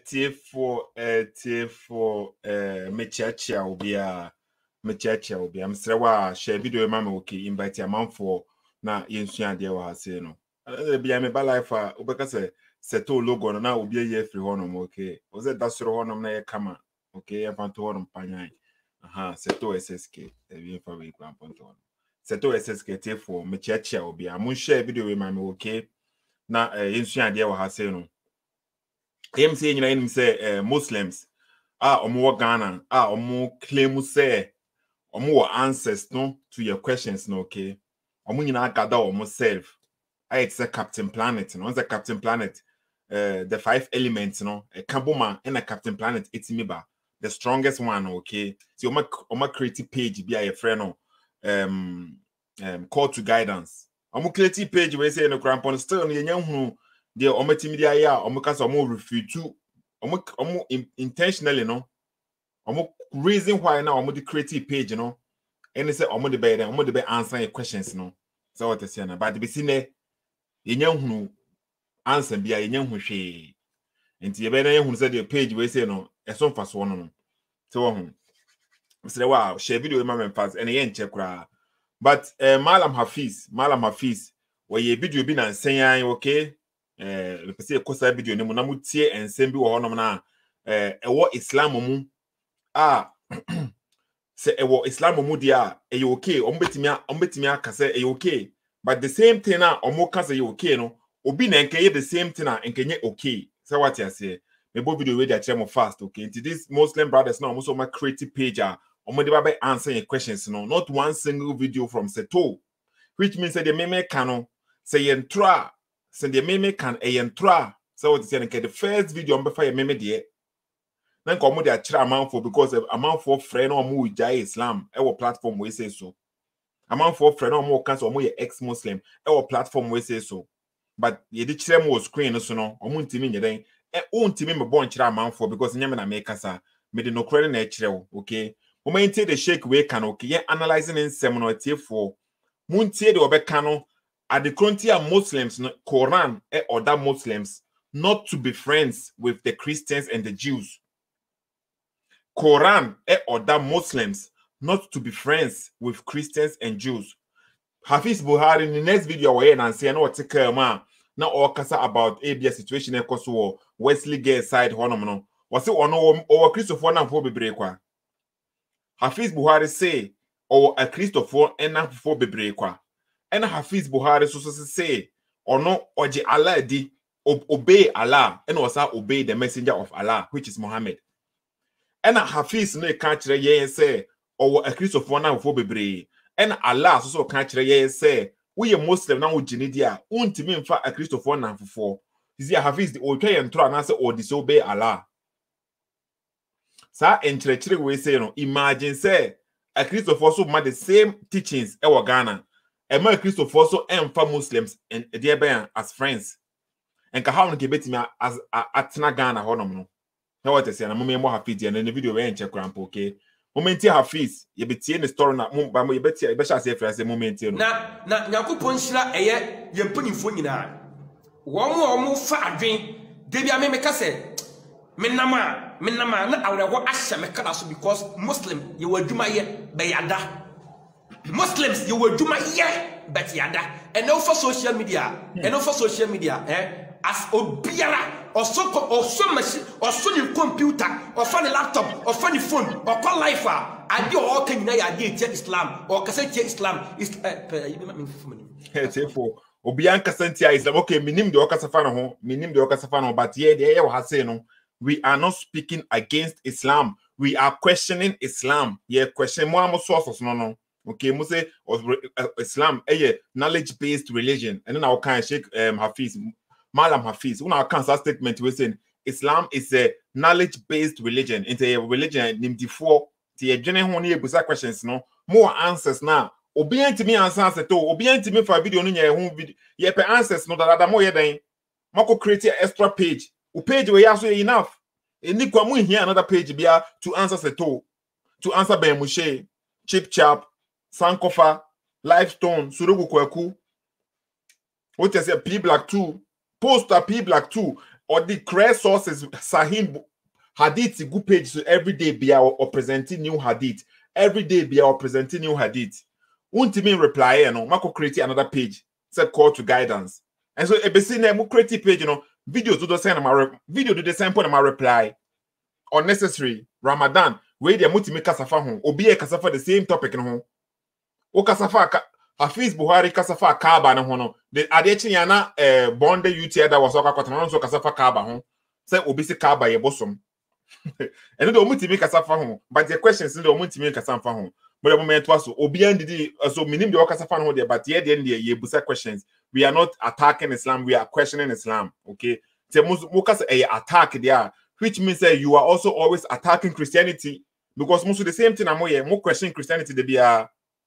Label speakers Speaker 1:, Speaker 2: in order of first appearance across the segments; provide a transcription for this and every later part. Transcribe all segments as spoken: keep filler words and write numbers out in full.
Speaker 1: T for uh T for uh Mechiachia will be a Mechiachia will be. I'm saying share video mama okay invite a man for na yensua de wa say no. Be am ba life a obeka say seto logo no na obi ye free honom okay. O say that soro honom na ye kama okay e fanto honom panyan. Aha seto S S K e bi fa we kwan ponto honom. Seto S S K T for Mechiachia will be. Am share video we mama okay. Na yensua de wa say no. Him saying you know him say uh, Muslims ah omo Ghana ah omo claim say omo answers no to your questions no okay omo nyina gather omo self I it's a Captain Planet no the Captain Planet uh, the five elements no a kaboma and a Captain Planet it's me ba the strongest one okay so omo omo creative page be a friend no um um call to guidance omo creative page we say no crampon still no yenya hunu the ometimi dia ya omukasa omo refute omo omo intentionally no omo reason why now omo the creative page no and say omo the be then omo the be answer your questions no so what say na but be sine yenya hunu answer bia yenya hu hwe enti ye be na yehunu say the page we say no eso mfa so no no so hu say wow share video ma men fast and ye nche kura but uh, Malam Hafiz Malam Hafiz we ye video bi na nsen okay eh le pese kosa video ne mu na mutie ensem bi wo honom na eh ewo Islam mu ah se ewo Islam mu dia e okay ombetimi ombetimi aka se e okay but the same thing na omo ka se e okay no obi na enkenye the same thing na enkenye okay say what you say me bo video we dey chere mo fast okay into this Muslim brothers now also my creative page ah omo dey ba answer your questions no not one single video from Seto which means that the meme canon say yentra send the meme can a yentra so what is the first video on before your meme de na nko mo de akira amount for because amount for friend or mo jai Islam e wo platform we say so amount for friend or mo cancel mo ye ex Muslim e wo platform we say so but ye di kire mo screen so no o mo ntimi nye den e o ntimi me bon kire amount for because nyame na me kasa me de no kire na kire wo okay mo maintain the shake we can okay ye analyzing in seminar tie for mo ntie de obeka no at the frontier Muslims, Quran and other Muslims, not to be friends with the Christians and the Jews. Quran and other Muslims, not to be friends with Christians and Jews. Hafiz Buhari in the next video we and say no take ma now all kasa about A B S situation e koso Wesley Gay side honom no. Was it ono or Christopher na fo bebre kwa. Hafiz Buhari say or a Christopher and na fo bebre kwa. And Hafiz Buhari so so say or no oje Allah di obey Allah and also obey the messenger of Allah which is Muhammad. And Hafiz no can kire ye say or a Christopher na fo bebre and Allah so so can kire ye say we a Muslim na wo gini dia untimi mfa a Christopher na fo. Is ya Hafiz the okay entro na say or disobey Allah. Sa enchire kire we say no imagine say a Christopher so ma the same teachings e wo Ghana. And my Christopher so emfa Muslims and dear ben as friends. And ka how no get me as atna Ghana honom no. Now what I say na mo me mo Hafiz and the video we en check ramp okay. Moment Hafiz, ye betie the story na mo ba mo ye betie be sha say frase moment no.
Speaker 2: Na na Yakopon hira eye ye mpanimfo nyina. Wo mo mo fa adwen de bia me me ka se me nama me nama na awrewo ahye me kala so because Muslim ye wadwuma ye be yada. Muslims you will do my yeah but yada and no for social media hmm. and no for social media eh as obiara or so or so machine or so your computer or funny laptop or funny phone or call life ade o kan na ya ade Islam or kase Islam is
Speaker 1: eh therefore obian kase Islam okay minim de okasafa no ho minim de okasafa no but here dey we say no we are not speaking against Islam we are questioning Islam yeah question more sources no no. Okay, Muse Islam a knowledge based religion, and then our kind Sheikh um, Hafiz Malam Hafiz. When our cancer statement we saying Islam is a knowledge based religion. It's a religion named before the general honey busa questions. No more answers now. Obedient to me answers to obedient to me for a video. No, your video. Ye pe answers no that other more then. Mako create an extra page. O page we also enough. Any kwa mu here another page bia to answer to to answer Ben Mushe, Chip Chap. Sankofa, Livestone, Surugu Kweku. What I say P Black two, Poster P Black two. or the correct sources Sahih hadith good page so every day be our or presenting new hadith every day be our presenting new hadith won't mean reply you know mako create another page said call to guidance and so e be see na mo create page you know videos do the same my video do the same point my reply unnecessary Ramadan we dey mutimi kasafa ho obi e kasafa the same topic no ho o kasafa Hafiz Buhari kasafa Kaaba no ho no the adechi yana eh bonde youth that was okakota no so kasafa Kaaba ho say obi se Kaaba ye bosom and the omutimi kasafa ho but the questions in the omutimi kasafa ho but the moment was obi andidi so minim the kasafa ho there but here the end ye busa questions we are not attacking Islam we are questioning Islam okay say mukas e attack there which means that you are also always attacking Christianity because most of the same thing I'm here more question Christianity they be a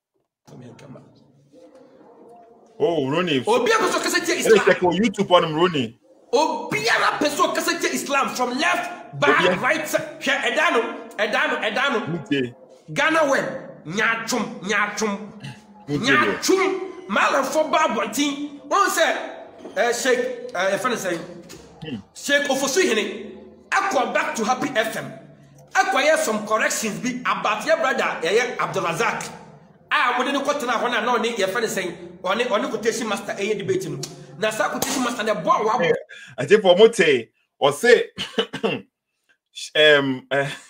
Speaker 1: oh Rooney
Speaker 2: Obia person kasa Islam
Speaker 1: check on YouTube on him Rooney
Speaker 2: Obia person kasa Islam from left back Obia. Right here edano edano edano Ghana when nyachum nyachum nyachum malam for babontin one say uh, Sheikh uh, your friend say hmm. Sheikh Ofosu Hene Aqua back to Happy F M. Acquire some corrections be about your brother, eh, Abdul Razak. Ah, wouldn't go to now when I know your friend is saying, on it, on the quotation master, a debating. Now, quotation master, the boy,
Speaker 1: I think for Mote or say, um,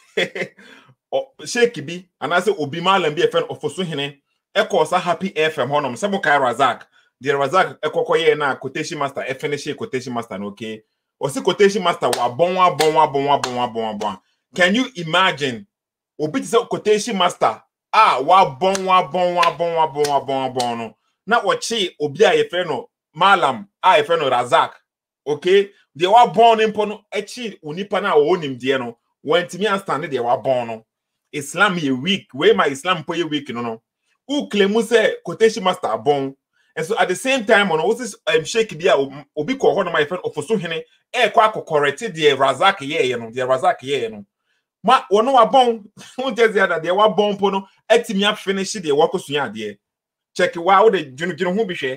Speaker 1: Shaky B, and I say, Obimal and be a friend of Fosuhine, Echo, Happy F M, Honum, Samukai Razak, the Razak, Echo, na quotation master, F N H quotation master, okay. Or see quotation master wa bon wa bon wa bon wa bon wa bon bon. Can you imagine? Obi say quotation master ah wa bon wa bon wa bon wa bon wa bon bon no. Na wachi obi a ye fe no malam a ye fe no Razak. Okay? They wa born impo no echi unipa na wo nim de no. Wantimi understand they wa born no. Islam ye weak. Where my Islam po ye weak no no. Who claim say quotation master bon. And so at the same time, on what is um Sheikh Bia Obi ko ho no my friend Ofosu Hene e kwa correct the Razak ye you know the Razak ye you know ma wono wa bon won just the other the wa bon po no etimi a finish the work sua de check wa wo de dwunu dwunu ho bi hwe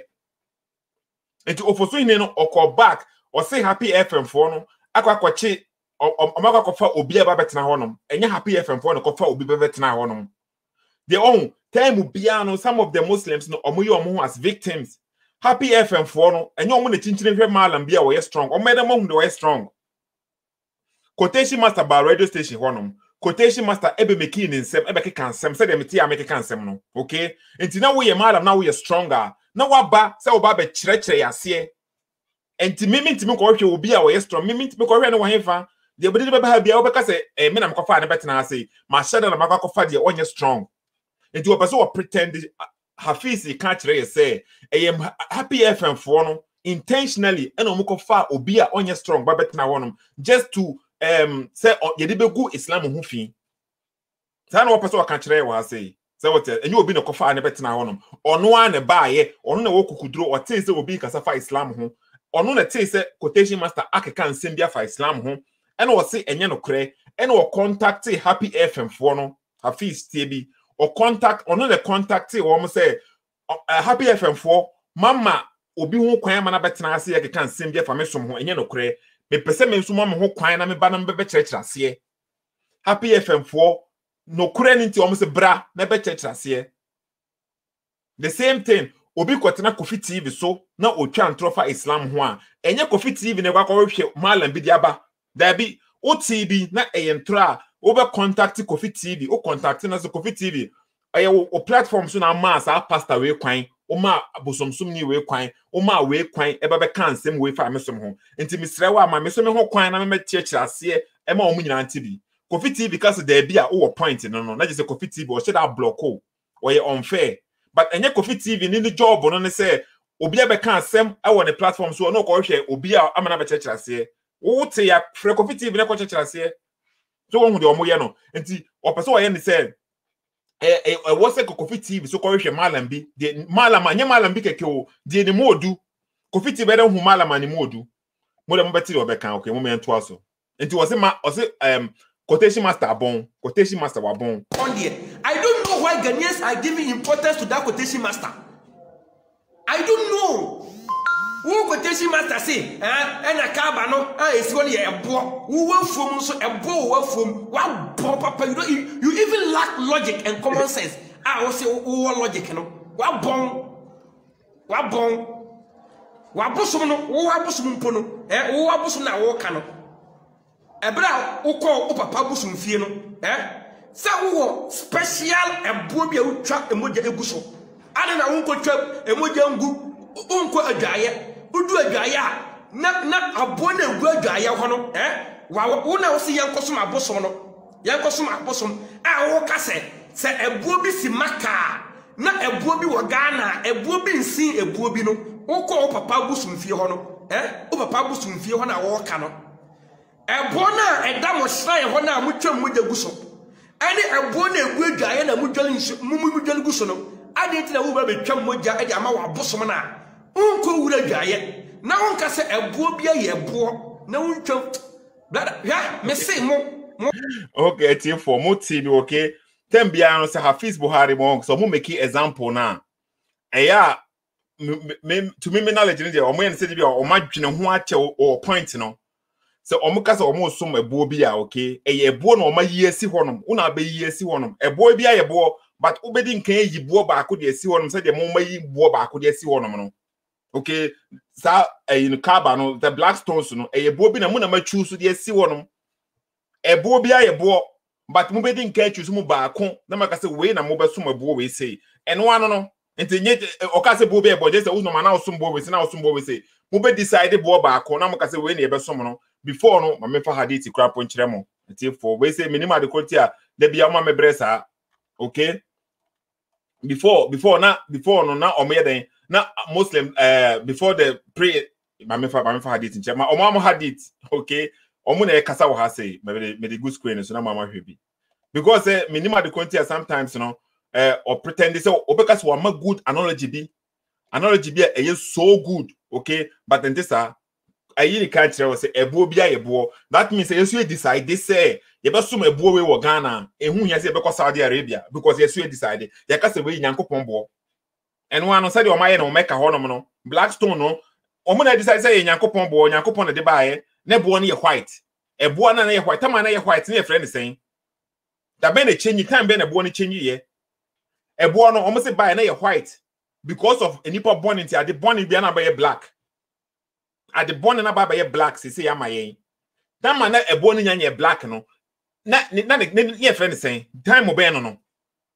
Speaker 1: enti Ofosu Hene no okọ back o say Happy F M for no akwa kwachi omaka kofa obi aba betena ho no enye Happy F M for no kofa obi be betena ho no the own time biano some of the Muslims no omo ye omo as victims Happy F M for no enye omo na chinchine hwe malam bia we strong omo dem omo de we strong quotation master ba radio station honom quotation master ebe meki ni nsem ebe keka nsem se dem ti ameke kan nsem no okay enti na we ye malam na we stronger na waba se oba be kire kire yase enti mimi ntimi ko hwe obi a we strong mimi ntimi ko hwe ne wo hefa de obedi be ba bia obeka se eh me na mkofa ne betena ase ma shada na makakofa de onye strong enti wo person wo pretend Hafiz can't say I am Happy F M for no intentionally and omukofa obi a onye strong ba betena wonum just to um say ye de begu Islam hu fi say no person can kire wa say say what enye obi no kofa ne betena wonum ono a ne baaye ono na wo kukuduro o tey say obi kasafa Islam hu ono na tey say quotation master akeka nsem bia fa Islam hu and wo say enye no kire and wo contact Happy F M for no Hafiz T B or contact or no the contact or say uh, Happy F M for mama obi ho kwan ma na betena ase ye keka nsem bia fa me som ho enye no kure me pese me nsum mo ho kwan na me ba na me be kyerɛkyerɛ ase Happy F M for no kure nti o mo se bra na be kyerɛkyerɛ ase the same thing obi kwotena Kofi T V so na otwa ntrofa Islam ho a enye Kofi T V ne kwa kwa hwe malam bi dia ba da bi o T V na eyentra over contact Kofi T V o contact na so Kofi T V aye o platform so na ma sa pastor we kwan o ma abosomsum ni we kwan o ma we kwan e ba be kan sem we fa mesom ho enti misre wa ma mesom ho kwan na me tiakyira ase e ma o mu nyina nti bi Kofi T V because there be a o point no no na just Kofi T V o should have block o or ye unfair but enye Kofi T V ni the job no ne say obi e be kan sem e wo ne platform so no ko hwe obi a amana be tiakyira ase wo te ya frɛ Kofi T V ne ko tiakyira ase so won de omo ye no enti o person o ye ni say eh eh wo se Kofi T V so ko hwe malam bi de malam anya malam bi keke o de ni modu Kofi T V de hu malam ani modu mo de mo beti o be kan okay mo me nto aso enti wo se ma o se um quotation master bon quotation master wa bon
Speaker 2: on there I don't know why Ghanaians are giving importance to that quotation master I don't know wo quotation master say eh na kaba no ah esi won ye ebo wo wafom so ebo wo wafom wa bo papa you know you even lack logic and common sense ah wo say wo logic no wa bon wa bon wa bosom no wo wa bosom mpo no eh wo wa bosom na wo ka no ebra wo ko wo papa bosom fie no eh sa wo special ebo bia wo twa emoja eguso ade na wo ko twa emoja ngu unko adwaye udu adwaye na na abo na egu adwaye ho no eh wa wo na wo se yankosom abosom no yankosom abosom a wo ka se se ebuo bi si maka na ebuo bi wo Ghana ebuo bi nsin ebuo bi no wo ko wo papa busum fie ho no eh wo papa busum fie ho na wo ka no ebo na eda mo shrine ho na mutwam mo jaguso ani ebo na egu adwaye na mudwale mu mudwale guso no ade tina wo ba betwam moja ade ama wa abosom na unko wura dwaye na wonka se ebo bia ye ebo na wontwam brother ya me say mo
Speaker 1: okay team for mo team okay tem bia no se Hafiz Buhari mo so mo make example na eya me to me knowledge ni o mo yen se bia o ma dwene ho ache o point no se o mo ka se o mo som ebo bia okay eye ebo na o ma yi asi honom una ba yi asi honom ebo bia ye ebo but ubedi nkan yi bo ba ko de asi honom se de mo ma yi bo ba ko de asi honom no okay sa in Kaba no the black stones no e yebo bi na mu na ma choose de asi wonom ebo bi ayebo but mu bedi nka choose mu ba ko na maka se we na mo be so ebo we say eno ano no enti nye oka se bo bi ebo je se uno ma na osum bo we say na osum bo we say mu be decide bo ba ko na maka se we na e be so no before no ma me fa hadith kra po nkyere mo enti for we say minimum de quality a de bia ma me bresa okay before before na before no na o me den na Muslim uh before the pray mama fa mama fa hadith nche ma omo hadith okay omo na e kasa wo ha say me me the good screen so na mama hwebi because eh minimum the quantity sometimes you know uh or pretend say obeka so ma good analogy bi analogy bi e so good okay but then this ah ayi ni kan kire wo say ebo bi ayebo that means say you decide they say ye be so ebo we wo Ghana ehun ya say be ko Saudi Arabia because you decide ye ka say we nyankopon bo and one said o maye no make a honom no Blackstone no o mo na decide say nyankopon bo nyankopon de baaye na bo no ye white e bo na na ye white tama na ye white na ye friend saying da be na change time be na bo no change ye e bo no o mo say baaye na ye white because of enipa born into ade born bia na be black ade born na ba be black say say amaye tama na e bo no nya ye black no na na ye friend saying time mo be no no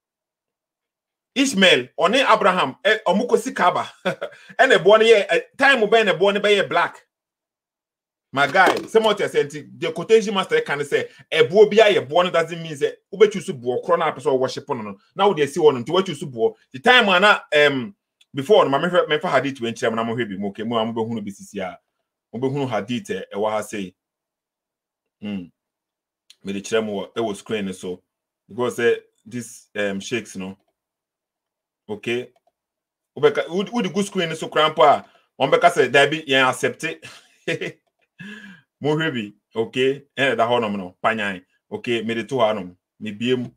Speaker 1: Ishmael oni Abraham e omukosi Kaba and a born ye time be na born be black my guy some what you say the quotation master can say e bo bia ye born doesn't mean say ube choose bo kro na person worship no now they see one to what choose bo the time na um before no me me fa hadith we nkyerem na mo hwebi mo ke mo am be hunu bisisi a mo be hunu hadith e wa ha say mm me the kyerem e was screen so because uh, this um shakes no okay obeka would the good screen so crampa on beka say that be yen accept it mo hwebi okay eh da honom no panyan okay me de to hanom me biem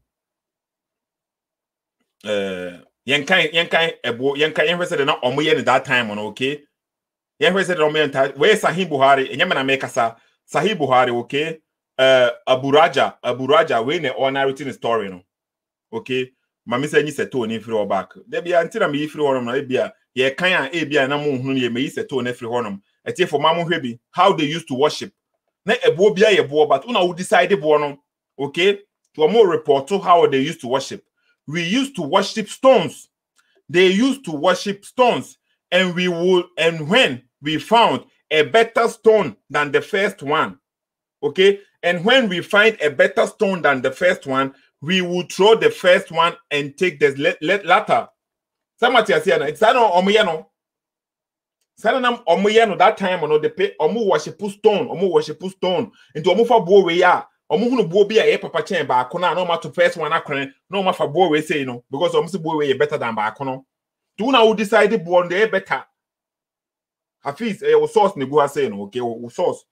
Speaker 1: eh yen kan yen kan ebo yen kan yen hwese de na omo ye ne that time no okay yen hwese de omo yen ta we Sahih Buhari enyame na me kasa Sahih Buhari okay uh Abu Raja Abu Raja we ne on narrating story no okay mama say nyi seto ni free back de bia ntira me free honom na bia ye kan a e bia na mo hunu ye me seto na free honom etie for mama hwebi how they used to worship na ebo bia ye bo but una would decide bo no okay to more report to how they used to worship. We used to worship stones. They used to worship stones, and we would and when we found a better stone than the first one, okay, and when we find a better stone than the first one, we will throw the first one and take the latter. Somebody say, "It's not omuyano." Sanam omuyano that time no the pay omu worship stone, omu worship stone. Into omu fa bo we ya, omu hunu bo bi a papa chen ba akona no ma to first one akron no ma fa bo we say no because omu se bo we better than ba akono. Do now decide bo on the better. Hafiz eh source ne go say no okay o source.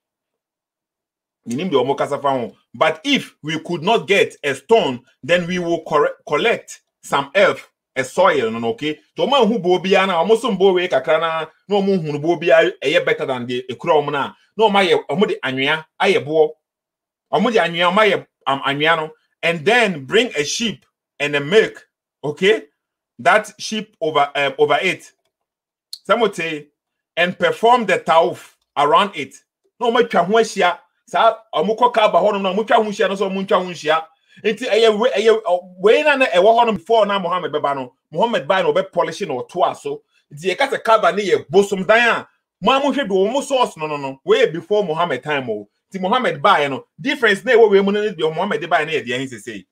Speaker 1: But if we could not get a stone, then we will collect some earth a soil no okay to ma hu bo bia na omo so mbo we kakra na na omo hu bo bia eye better than the ekura omo na na omo ye omo de anwea aye bo omo de anwea omo ye am anwea no and then bring a sheep and a milk okay that sheep over um, over it samote and perform the tawaf around it no ma twa ho ahia sa omo koka ba ho no na mo twa ho ahia no so mo twa ho ahia enti eye eye we na na e wo ho no before na Muhammad beba no Muhammad ba no be polish no to aso enti e ka se kaba ne ye bosom dan a mo amhwe do mo source no no no we before Muhammad time o ti Muhammad ba no difference na e we mu no be Muhammad ba na ye de hin sesei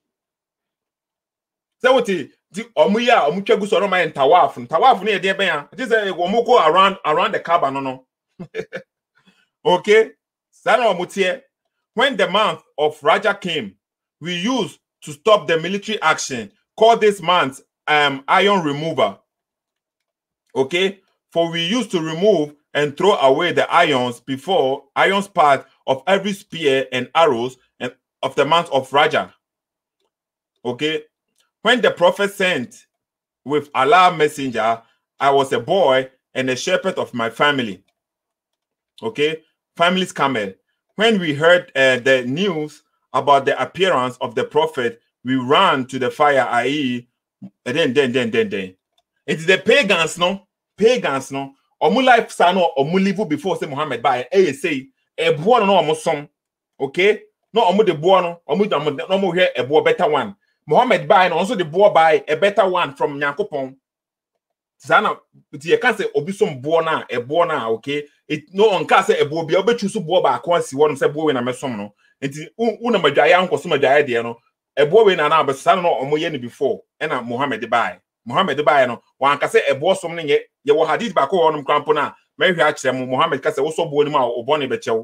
Speaker 1: so what di omu ya omu twagu so no ma tawaf tawaf na ye de ben a it say omu go around around the Kaaba no no okay sana omu tie when the month of Rajab came we used to stop the military action call this month um iron remover okay for we used to remove and throw away the irons before irons part of every spear and arrows and of the month of Rajab okay when the prophet sent with Allah's messenger, I was a boy and a shepherd of my family. Okay, family's camel. When we heard uh, the news about the appearance of the prophet, we ran to the fire. that is, then, then, then, then, then. It's the pagans, no? Pagans, no? Omu life sano omu live before say Muhammad by a say a boy no omu some. Okay, no omu the boy no omu no omu here a boy better one. Muhammad by and also the boy by a better one from Nyankopon. Zana, but you can't say obi some boy na a boy na okay. It no on can say a boy be obi choose boy by once you want to say boy when I met some no. It una majaya uncle some majaya there no. A boy when I now but son no omo yen before and a Muhammad by Muhammad by no one can say a boy something ye ye will hadith back on crampona. Maybe actually Muhammad can say also boy ma or bonny bechow.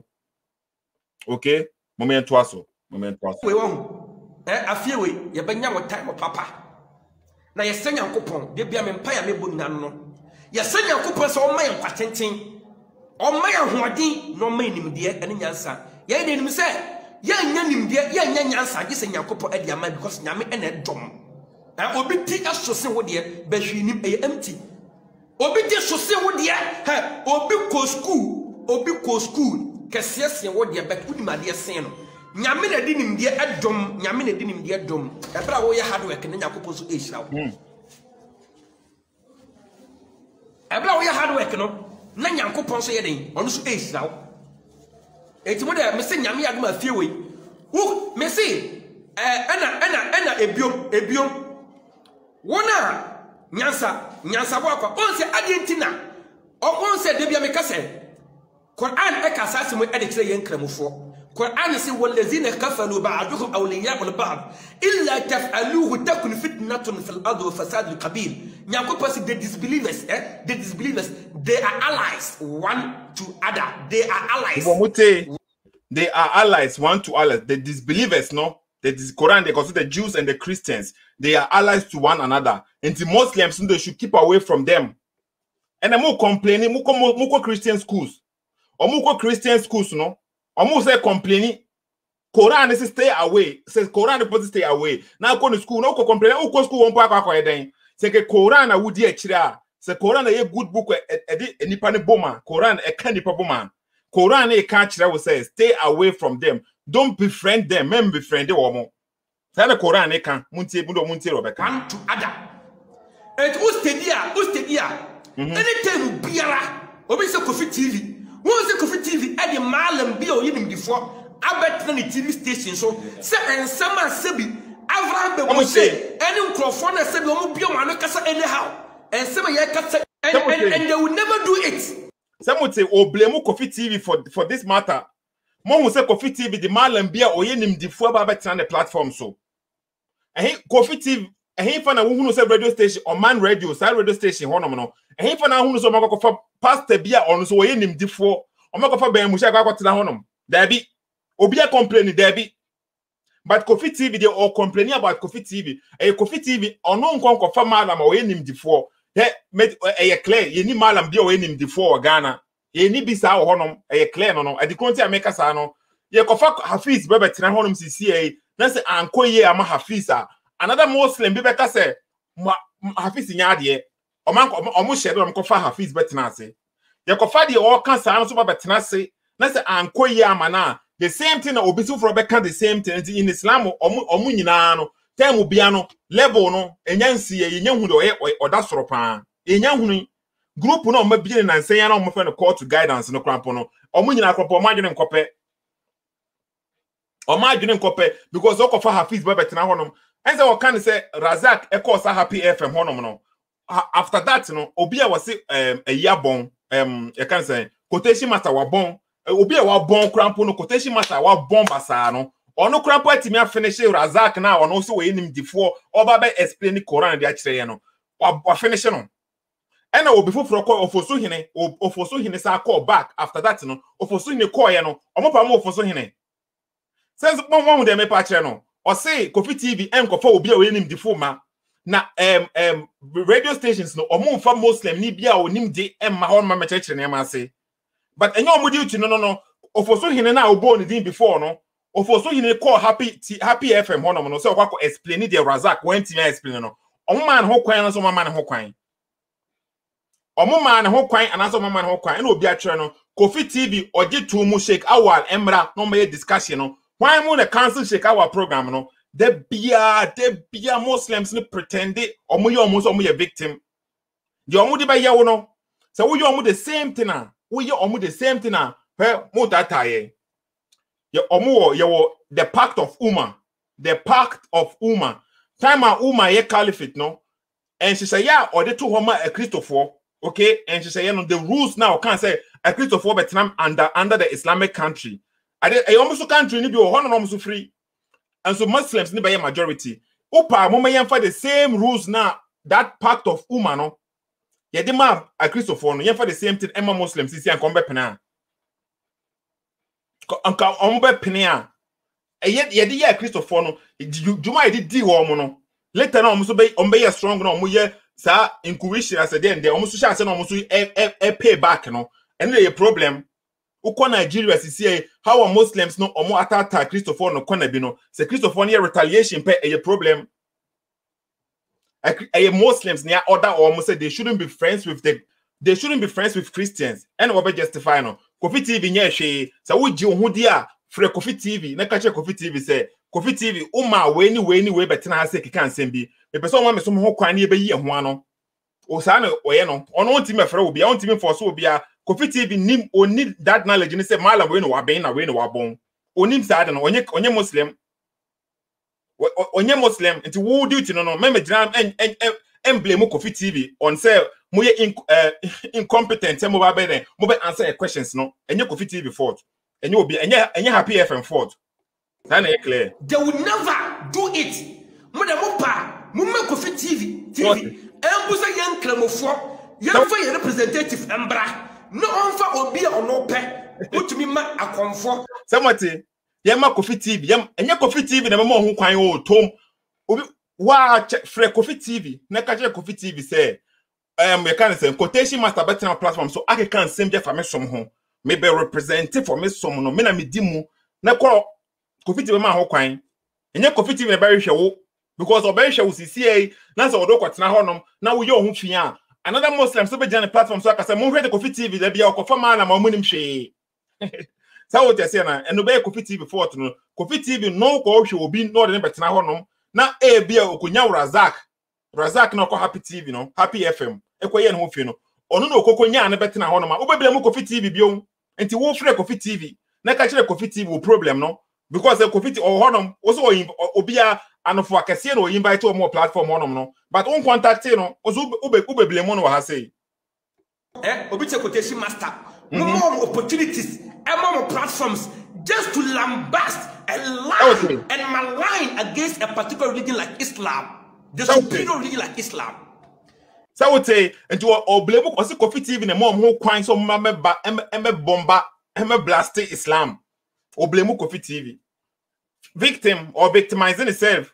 Speaker 1: Okay, moment to us, moment to us. Eh afiewe ye benya wo time papa na ye senya nkopon de bia me mpa ya mebo nyan no ye senya nkopon so o maye kwatenten o maye hoɔden no maye nimde ene nyansa ye de nim se ye nya nimde ye nya nyansa ge senya nkopon ade ama because nyame ene dom eh obi ti asose wo de ba hwinim eye empty obi ti asose wo de he obi ko school obi ko school kesiese wo de ba kudim ade sen no nyame na di nimde adom nyame na di nimde adom ebra wo ye hard work na Nyankopon so ehirawo ebra wo ye hard work no na Nyankopon so ye den ono so ehirawo eti mo de me se nyame adom afie we wo me se eh ana ana ana ebiom ebiom wona nyansa nyansa bo akwa on se adentina on se de bia me kase Quran e ka sase mo e de kire ye nkramofo Quran says والذين كفروا بعضهم أولياء البعض إلا تفعلوه تكن فتنة في الأرض وفساد كبير. Nyankopon says the disbelievers, eh? The disbelievers, they are allies one to other. They are allies. They are allies one to others. The disbelievers, no? The Quran they consider the Jews and the Christians. They are allies to one another. And the Muslims, they should keep away from them. And I'm more complaining, more Christian schools, or more Christian schools, no? Almost say complaining. Quran is stay away. Says Quran supposed to stay away. Now go to school. No go complain. Oh, go school. One part kwa eden. Say ke Quran a wudi echira. Say Quran a good book. Edi nipa ne boma. Quran a can nipa boma. Quran a can chira will say stay away from them. Don't befriend them. Men befriend them woman. Say the Quran a can. Munti bundo munti Rebecca. One to other. Et ustedia ustedia. Anytime biara. Obi se Kofi T V. Who is Kofi T V at the Malam Bio in before? I bet the T V station so say and some sebi Avraham be say any microphone said no bio man kasa anyhow and some ye kasa and, and, and they will never do it. Some would say oh blame Kofi T V for for this matter. Mom will say Kofi T V the Malam Bio or yenim before Babet on the platform so. And he Kofi T V and he found a who knows radio station or man radio side radio station one no. And he found out who knows about for pastor bia on so yenim before or make for ben musha kwa tina honum. There be Obia complaining there be. But Kofi T V they all complaining about Kofi T V. A Kofi T V or no one confirm malam or yenim before. He made a clear ye ni malam bia or yenim before Ghana. Ye ni bisa honum a clear no no. At the country America sano. Ye kofa Hafiz bebe tina honum C C A. Na se anko ye ama Hafiza. Another Muslim bebe say Hafiz nyade oman omo shede om kofa Hafiz betena ase ye kofa de o kan sa no so betena ase na se ankoyi amana the same thing na obisu for be kan the same thing in Islam omo omo nyina no time bia no level no enyansi ye nya hu de oda soro pa enya hunu group no omo bi na nsen ya na omo fe no call to guidance no krampo no omo nyina krampo omo adwene nkope omo adwene nkope because o kofa Hafiz be betena honom and so can say Razak e call sa Happy F M honom no after that no obi a was um a year bon um you can say quotation master wa bon obi a wa bon krampo no quotation master wa bon basa no ono krampo atimi a finish Razak na ono so we nim before oba be explain the Quran dey akire no wa finish no and obi foforo call ofoso hine ofoso hine sa call back after that no ofoso hine call ye no omo pa mo ofoso hine sense one one dem me pa akire no or say Kofi T V en kofa obi a we nim before ma na um um radio stations no omo mfa Muslim ni bia onim de emma hon ma mechechire ne ma say but enyo omo di no no no ofoso hine na obo ni din before no ofoso hine call happy happy F M hono no say okwa explain the Razak when ti explain no omo man ho kwan no so man ho kwan omo man ho kwan anaso omo man ho kwan na obi a kire no Kofi T V oje tu mu Sheikh Awal emra no me discussion no why mo na cancel Sheikh Awal program no the bia the bia Muslims no pretend omo ye omo so omo ye victim the omo de ba ye wo no so wo ye omo the same thing na wo ye omo the same thing na he mo tata ye ye omo ye wo the pact of Umma the pact of Umma time a Umma ye caliphate no and she say yeah or the two homa a Christopher okay and she say you know the rules now can say a Christopher Vietnam under under the Islamic country I dey almost country ni bi o hono almost free. And so Muslims ni by majority. Opa mo may for the same rules now that pact of Umma no. Ye de ma a Christopher no ye for the same thing Emma Muslims isi an kombe pena. Anka ombe pena. E ye ye de ye Christopher no juma ye di wo mo no. Later na omo so be ombe ye strong no omo ye sa inquisition as then dey omo so sha say no omo so e pay back no. And the problem Uko Nigeria see how Muslims no omo atata Christopher no kona bi no se Christopher near retaliation pe a problem a Muslims near order or say they shouldn't be friends with the they shouldn't be friends with Christians and we be justify no Kofi T V nya hwe sa wo ji ho dia frɛ Kofi T V na ka che Kofi T V say Kofi T V uma we ni we ni we betena ha se kika nsɛm bi me pɛ sɛ o ma me so ho kwan ne e be yi ho ano o sa na oye no ono ntimi frɛ obi a ntimi force obi a Kofi T V nim oni that knowledge ni say malam we no wa ben na we no wa bon onim sa no onye onye Muslim onye Muslim nti wo duty no no me me gina en blame Kofi T V on say mo ye in, uh, incompetent mo ba be den mo be answer questions no enye Kofi T V fault enye obi enye enye Happy F M fault that na clear
Speaker 2: they will never do it mo de mo pa mo me Kofi T V T V embu say yan kramofo yan fa your representative embra no onfa obi ono pe utumi ma akonfo
Speaker 1: samati ye ma Kofi T V ye enye Kofi T V na mama ho kwan o tom obi wa frɛ Kofi T V na ka che Kofi T V say um you can say quotation master better platform so I can same je for me some ho me be representative for me some no me na me di mu na ko Kofi T V ma ho kwan enye Kofi T V na be hwɛ wo because obe hwɛ wo sisi na so odo kwatena honom na wo ye ho fia another Muslim so be join the platform so I can say mo hwe the Kofi T V da bia okofa ma na ma munim hwe so what you say na eno be Kofi T V fault no Kofi T V no ko hwe obi no de betena honom na e bia okonya Razak Razak na ko Happy T V no Happy F M ekoye no hwe no ono na okokonya na betena honom a obebele mu Kofi T V bio enti wo frɛ Kofi T V na ka kire Kofi T V wo problem no because the Kofi T V o honom wo so obi a anofo akese no invite o mo platform honom no but on contact no ozo ube ube blame no ha say
Speaker 2: eh obi che quotation master no more opportunities and more platforms just to lambast and lie okay. and malign against a particular religion like Islam the so superior okay. religion like Islam
Speaker 1: so would say and to o blame ko se Kofi T V na mom ho kwan so ma me ba em bomba em blast Islam o blame Kofi T V victim or victimizing itself.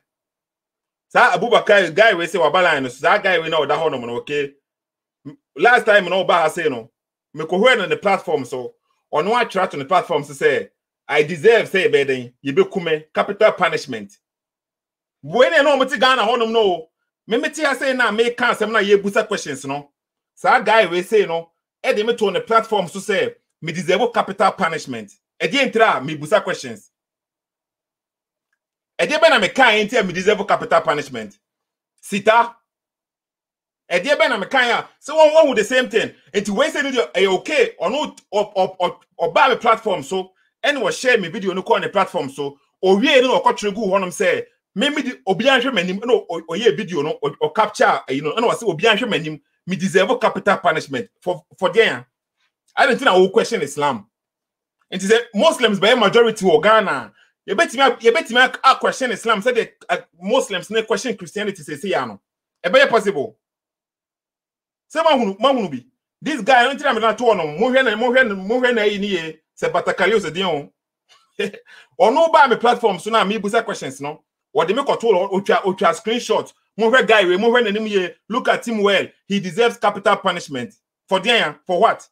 Speaker 1: Sa Abubakar guy we say wabala no that guy we know that hono no okay. Last time no ba say no. Me ko hwe on the platform so on one chat on the platform to say I deserve say beden ye be kume capital punishment. When no mo ti Ghana hono no me me tia say na me kan asem na ye busa questions no sa guy we say no e de me to on the platform so say me deserve capital punishment e de entra me busa questions e de be na me kan entra me deserve capital punishment sita e de be na me kan ya so one one with the same thing enti we say no e okay or no or or or ba me platform so anyone share me video no on the platform so o wie no okotwere gu honom say me me obi anhwe manim no oye video no or capture you know and was say obi anhwe manim me deserve capital punishment for for there I don't think I will question Islam. And say Muslims by majority of Ghana you bet me you bet me a question Islam say the uh, Muslims no question Christianity say say ya no e be possible say ma hunu ma hunu bi this guy don't think I'm to no mo hwe na mo hwe mo hwe na yi ni se batakali o se din o or no ba me platform so na me busa questions no or they make control otwa otwa screenshot mo hwe guy we mo hwe na nim ye look at him well he deserves capital punishment for there for what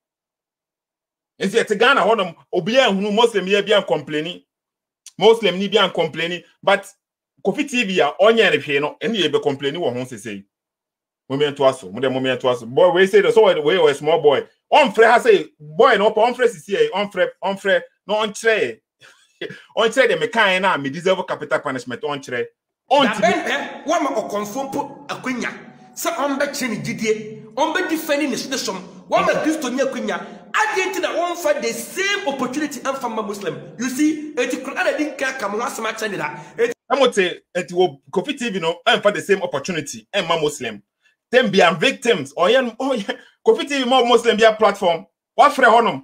Speaker 1: is it Ghana honum obi ehunu Muslim ye bia complaining Muslim ni bia complaining but Kofi T V a onye ne hwe no ene ye be complaining wo ho sesei moment to aso mo de moment to aso boy we say so we we small boy on frɛ ha say boy no on frɛ sisi e on frɛ on frɛ no on kyerɛ on kyerɛ de me kan na me deserve capital punishment on kyerɛ on
Speaker 2: ti be wa ma okonfo po akwanya se on be kyerɛ ni didie on be defending the system wa ma Kristo ni akwanya agent na on for the same opportunity and from Muslim you see et Quran din ka kam wa sama kyerɛ da
Speaker 1: amote et wo Kofi T V no and for the same opportunity and ma Muslim them be am victims or yen oh Kofi T V more Muslim be a platform what frɛ honom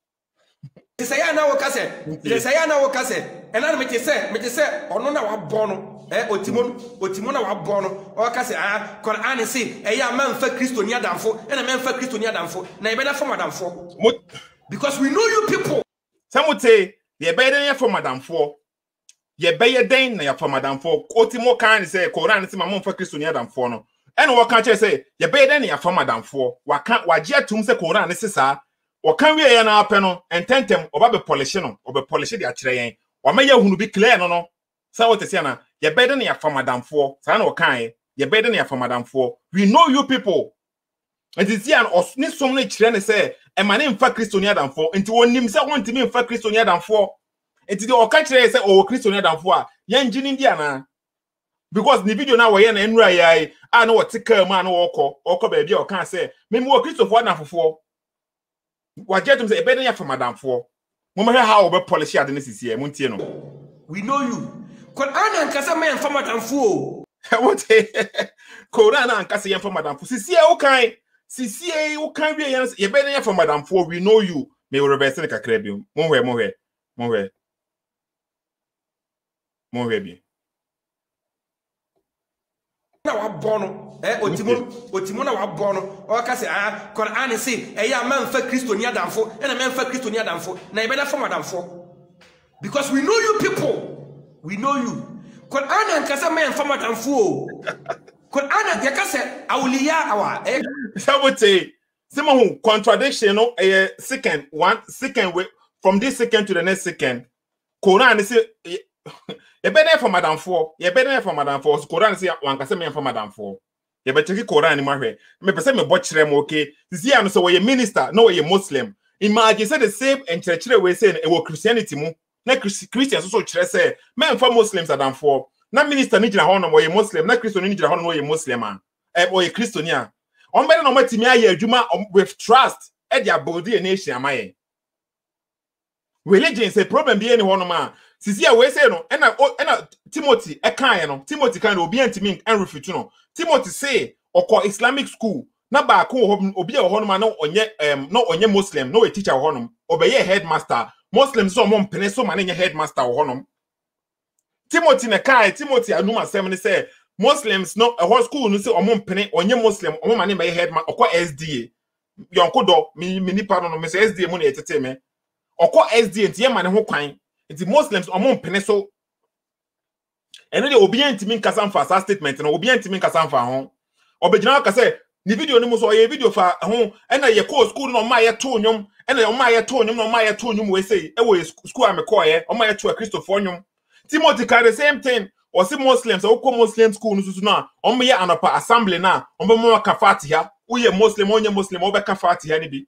Speaker 2: say ya na wo ka se say ya na wo ka se e na me te se me te se ono na wa bono eh otimon otimon na wa bono o ka se ah Quran say e ya man fa Kristo ni adamfo e na man fa Kristo ni adamfo na e be da for madamfo because we know you people
Speaker 1: some would say ye be den for madamfo ye be ye den na ya for madamfo otimo kan say Quran say man fa Kristo ni adamfo no and what can say ye be den ya for madamfo wa kan wa je atum say Quran say sa o kan wie ye na apɛ no ententem oba be polish no oba polish de akere yen o ma ye hunu bi clear no no sa what say na ye be den ya for madamfo sa na o kan ye be den ya for madamfo we know you people and it's here os ni som no kire ne say e ma ne mfa Kristo ni adamfo enti wonim say wontimi mfa Kristo ni adamfo enti de o ka kire say o Kristo ni adamfo a ye ngini ndi ana because the video na wo ye na enura yai a na wo tika ma na wo kɔ okɔ ba bia o kan say me mo Kristo fo adamfo wajetum say ebe ya for madamfo mo me ha wo be polish ade ne sisi e mo ntie no
Speaker 2: we know you Quran ankasa me for madamfo o
Speaker 1: what Quran ankasa ye for madamfo sisi e wo kan sisi e wo kan wie ye ebe ya for madamfo we know you me reverse ne kakra bi mo hwe mo hwe mo hwe mo hwe bi
Speaker 2: na wa bono eh otimon otimon na wa bono o ka se ah Quran say eh ya man fa Kristo ni adamfo e na man fa Kristo ni adamfo na e be da fa madamfo because we know you people we know you Quran an ka se man fa madamfo Quran ya ka se awliya awa eh
Speaker 1: sabote sema hu contradiction no eh second one second way from this second to the next second Quran say ye be there for madam for ye be there for madam for Quran say wan ka se me for madam for ye be check Quran ni mahwe me pese me bo kire mo okay sisi ya no so we minister no we Muslim imagine say the same and church we say e wo Christianity mu na Christians so kire say men for Muslims adam for na minister ni gina ho no we Muslim na Christian ni gina ho no we Muslim a e we Christian a on be no matimi aye adwuma with trust e dia body nation amaye religion say problem be any ho no ma sisi a we say no ena ena Timothy e kan no Timothy kan obi antimi en refute no Timothy say okọ Islamic school na ba ko obi e ho no ma no onye em no onye Muslim no a teacher ho no obeye headmaster Muslims so mo mpene so ma na headmaster ho no Timothy na kai Timothy anum asem ne say Muslims no a whole school no say omo mpene onye Muslim omo ma na be headmaster okọ S D A yonko do mi mi nipa no no me say S D A mo na etete me okọ S D A ntie ma ne ho kwan the Muslims omo mpene so eno de obi antimi nkasa mfa sa statement no obi antimi nkasa mfa ho obegina ka say ni video ni mo so ye video fa ho ena ye call school no ma ye to nyom ena ye ma ye to nyom no ma ye to nyom we say e wo school am call ye o ma ye to Christopher nyom Timothy ka the same thing or see Muslims or co Muslim school no so na omo ye anopa assembly na omo mo ka Fatiha uye Muslim onye Muslim obe ka Fatiha ni bi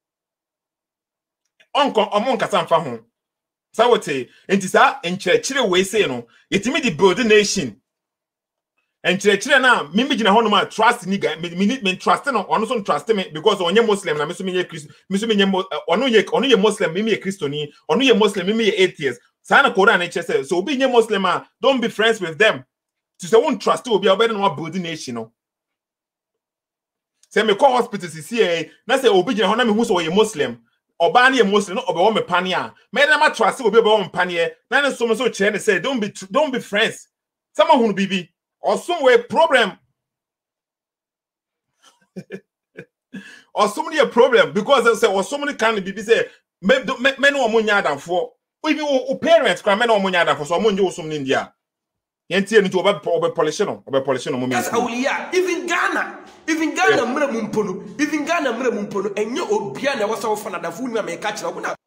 Speaker 1: onko omo nkasa mfa ho sawote enti sa enkyerechire we say no itimi di build nation enkyerechire na mimi gina ho no ma trust ni guy me me trust no ono so trust me because onye Muslim na me so me ye Christ me so me ye ono ye ono ye Muslim mimi ye Christoni ono ye Muslim mimi ye atheist sana Quran e say so obi nye Muslim ah don't be friends with them to say won't trust obi obi no build nation no say me call hospitals here na say obi gina ho na me hu so ye Muslim oba na ye Muslim no obi wo me pane a me na ma trust obi obi wo me pane na ne so so chere say don't be don't be friends someone who bibi or some way problem or so many a problem because they say or so many kind of bibi say me me no mo nya adamfo even o parents kwa me no mo nya adamfo so mo nje wo som ni India yentie ni to oba oba polish no oba polish no mo me
Speaker 2: that's awliya even Ghana even Ghana mra mu mpono even Ghana mra mu mpono enye obia na wasa wo fa na adamfo ni me ka kire wo na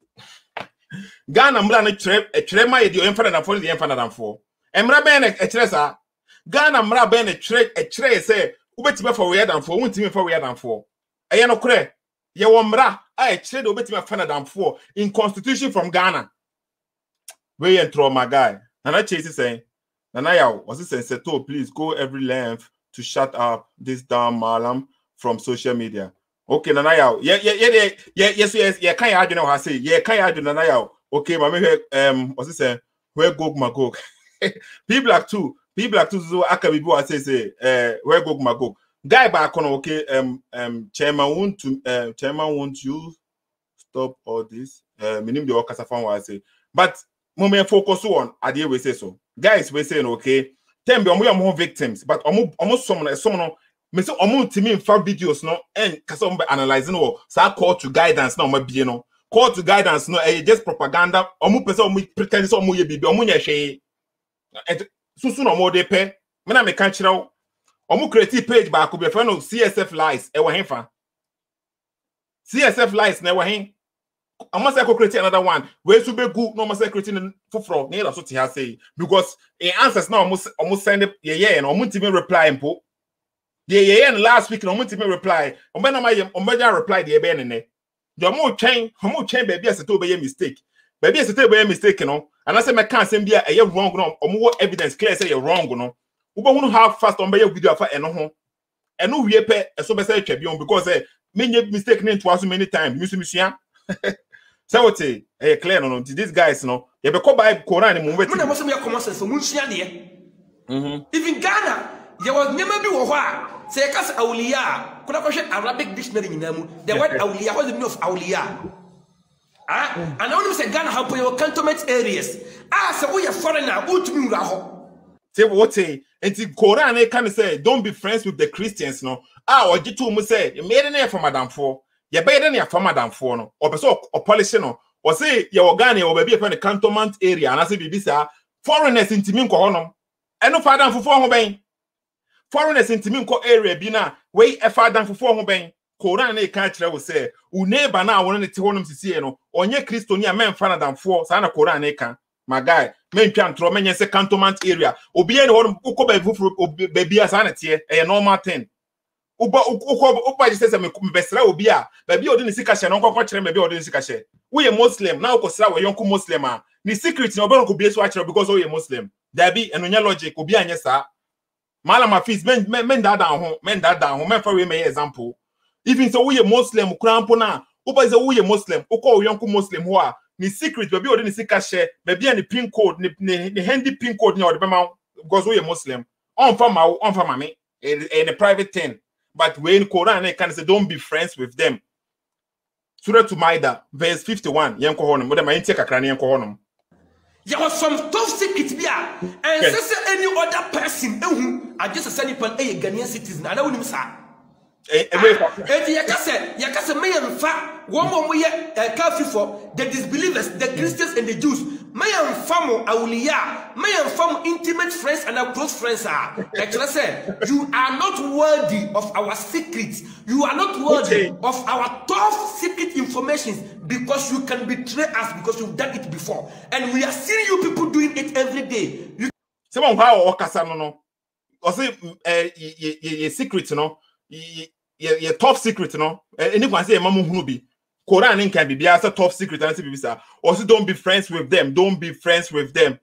Speaker 1: Ghana mra na kire e kire ma ye di o emfa na adamfo ni emfa na adamfo emra be na e kire sa Ghana mra be na kire e kire say ubetime fa we adamfo wuntime fa we adamfo eye no kure ye wo mra a e kire de ubetime fa na adamfo in constitution from Ghana we entro my guy Nana Chase saying Nana yaw was saying Seto please go every length to shut up this damn malam from social media okay Nana yaw yeah yeah yeah yeah yes yes yeah kan ya adwene ha say yeah kan ya adwene Nana yaw okay ma me um was saying where Gog Magog P Black two P Black two so akabibi wa say say eh where Gog Magog guy back on okay um um chairman want to uh, chairman want you stop all this uh minim the okasa fan wa say but moment focus on adie we say so guys we saying okay them be omo your victims but omo omo some some no me say omo timi fa videos no and kasa omo analyzing no say call to guidance na omo bie no call to guidance no eh just propaganda omo person omo pretend say omo ye bibi omo nya hwe susu no omo de pe me na me kan kire wo omo create page ba ko be fa no C S F lies e wo henfa C S F lies na wo hen I must say create another one. Where to be good? No, must say creating for near that's what he has say because in answers now almost almost send it yeah yeah and almost even reply impo. Yeah yeah and last week no almost even reply. On ben my on ben reply the ben ne. The more change, how much change baby as to be a mistake. Baby as to be a mistake no. And I say me can't say be a wrong no. Or more evidence clear say you wrong no. We won't have fast on be video for eno ho. Eno we pe so be say twebion because eh me mistake ne twice many times. Musu musia. So what eh clear no no these guys no you be call by Quran mo wait
Speaker 2: na mo so me common sense mo nsua de
Speaker 1: mhm
Speaker 2: even Ghana there was never be wo ho a say kas awliya kuna ko hwe Arabic dictionary nyina mu the word awliya what is the meaning of awliya ah and when you say Ghana how your cantonment areas ah say we are foreigner who to me ura ho
Speaker 1: say what eh enti Quran e can say don't be friends with the Christians no ah ojitu mu say me na for madam for ye be dey na for madam for no o person o polish no o say ye Ghana o be the cantonment area and say bibi sa foreigners intimi nko honom eno fadan fofo ho ben foreigners intimi nko area bi na we e fadan fofo ho ben Quran na e kan kire wo say u neighbor na won ne te honom sisi no onye Christoni a men fadan fo sa na Quran na e kan my guy men twa ntro men say cantonment area obi e ne honom ko ba fofo baby asa na te e normal thing uba uko uba just say me besra obi a ba bi odi ni sika hye no nkokọ kire me bi odi ni sika hye we a Muslim na ukosra we yonku Muslim a ni secret na obo ko bi eso a kire because we a Muslim there be enonya logic obi anye sa malama fees men men da down ho men da down ho men for we me example even so we a Muslim krampo na uba say we a Muslim ukọ we yonku Muslim ho a ni secret ba bi odi ni sika hye ba bi ani pin code ni ni handy pin code ni odi be ma because we a Muslim on fa ma on fa ma me in a private thing. But when Quran they can say don't be friends with them. Surah to Maida, verse fifty-one. Yanko honum. What am I take a crane yanko honum?
Speaker 2: There was some tough secret there, and yes. Say any other person, I just a sending pan a Ghanaian citizen. I don't know sir. Eh, Yakase, Yakase may and fa one more way a coffee for the disbelievers, the Christians and the Jews. May and famo awliya, may and famo intimate friends and our close friends are. Actually, say you are not worthy of our secrets. You are not worthy okay. of our tough secret information because you can betray us because you've done it before, and we are seeing you people doing it every day. You
Speaker 1: Someone how or kasa no no. Or say eh ye secret no. Ye top secret no. Anyone say mamu hunu bi. Quran can be as a top secret and say bisa. Also don't be friends with them. Don't be friends with them.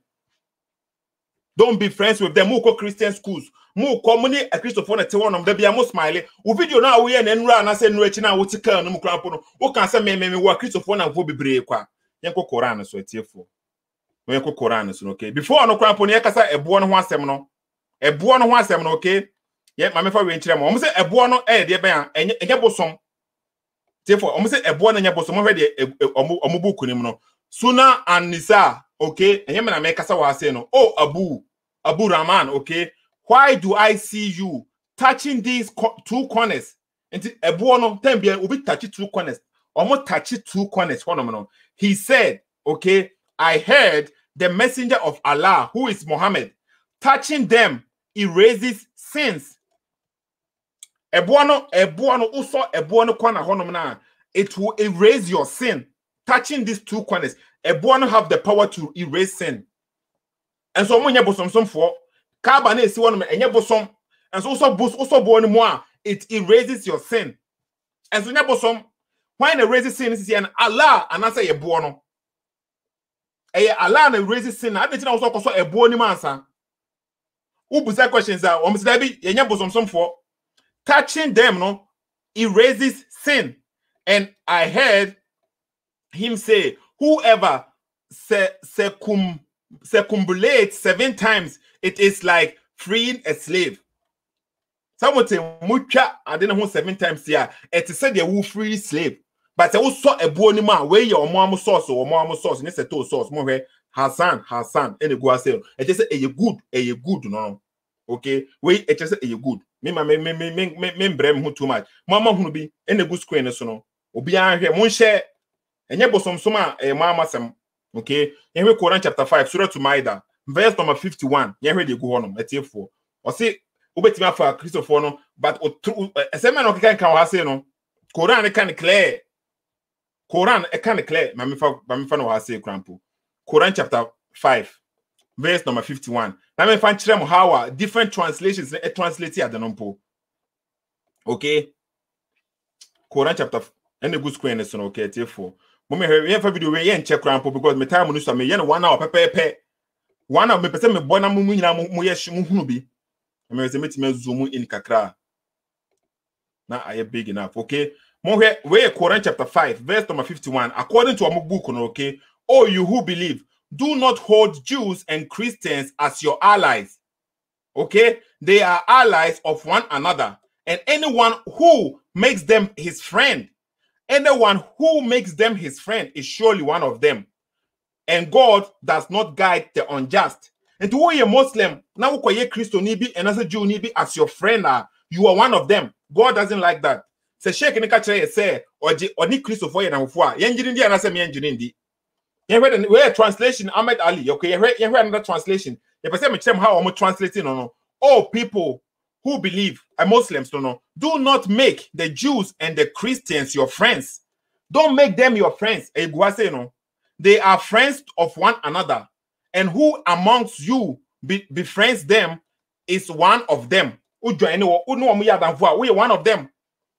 Speaker 1: Don't be friends with them. Who call Christian schools. Mu commonly a Christopher na te one of them be a mo smile. We video now we and enra na say no echi na wo tika no mu krampo no. Wo kan say me me me wo Christopher na vo bebre kwa. Yenko Quran so etiefo. Yenko Quran so okay. Before no krampo no yakasa ebo no ho asem no. Ebo no ho asem no okay. Ye ma me fa we nkyere mo. Mo say ebo no eh de ben a enye bosom. Tiefo, omo say ebo no enye bosom mo hwe de omo omo book nim no. Suna and Nisa okay. Enye me na me kasa wa say no. Oh Abu Abu Rahman okay. Why do I see you touching these co two corners? And Ebuono, ten bien, will be touching two corners. Almost touching two corners. He said, okay, I heard the messenger of Allah, who is Muhammad, touching them erases sins. Ebuono, Ebuono, also Ebuono corner honomana. It will erase your sin. Touching these two corners. Ebuono have the power to erase sin. And so when you some some for Kaba na esi one enye bosom and so also boost also born more it erases your sin and so nya bosom when erases sin is and Allah and answer ye bo no eh Allah na erases sin na adeti na also koso e bo ni mansa who busa questions are o mse bi ye nya bosom some for touching them no erases sin. And I heard him say whoever se secum circumambulates seven times, it is like freeing a slave. Someone say mucha I didn't know seven times here. It is said they will free slave. But I also a bony man where your mom source or mom source and it's a two source more Hassan Hassan and go sale. It is a good a good no. Okay, wait, it is a good. Me me me me me me me brem who too much. Mama who be in a good screen so no. Obi an here mon share and yebo some soma a mama some. Okay, in Quran chapter five, Surah to Maida, verse number fifty-one. You heard you go on, let's say four. Or say, Ubetima for Christopher, no, but a seven of can can say no. Quran a can clear. Quran a can clear. Mamma Mamifano has say crampo. Quran chapter five, verse number fifty-one. Now me find them how different translations translate at the numpo. Okay, Quran chapter and the good screen is okay, therefore. Mama here every video we yen check crampo because me time no so me yen one hour pepe one hour me pese me bona mu nyina mu ye hye mu hunu bi me say metime zoom in kakra na aye big enough. Okay, mo here we Quran chapter five verse number fifty-one according to our book no. Okay, oh you who believe, do not hold Jews and Christians as your allies. Okay, they are allies of one another, and anyone who makes them his friend anyone who makes them his friend is surely one of them. And God does not guide the unjust. And to a Muslim, now you Christo nibi and as a Jew nibi as your friend, you are one of them. God doesn't like that. Say Sheikh Nikache say or or ni Christo for you now for engineering and as a me engineering di. You read a translation Ahmed Ali. Okay, you read another translation. You say me how I'm translating or no. Oh people who believe, a Muslims don't know, do not make the Jews and the Christians your friends. Don't make them your friends. They are friends of one another. And who amongst you be, befriends them is one of them. We are one of them.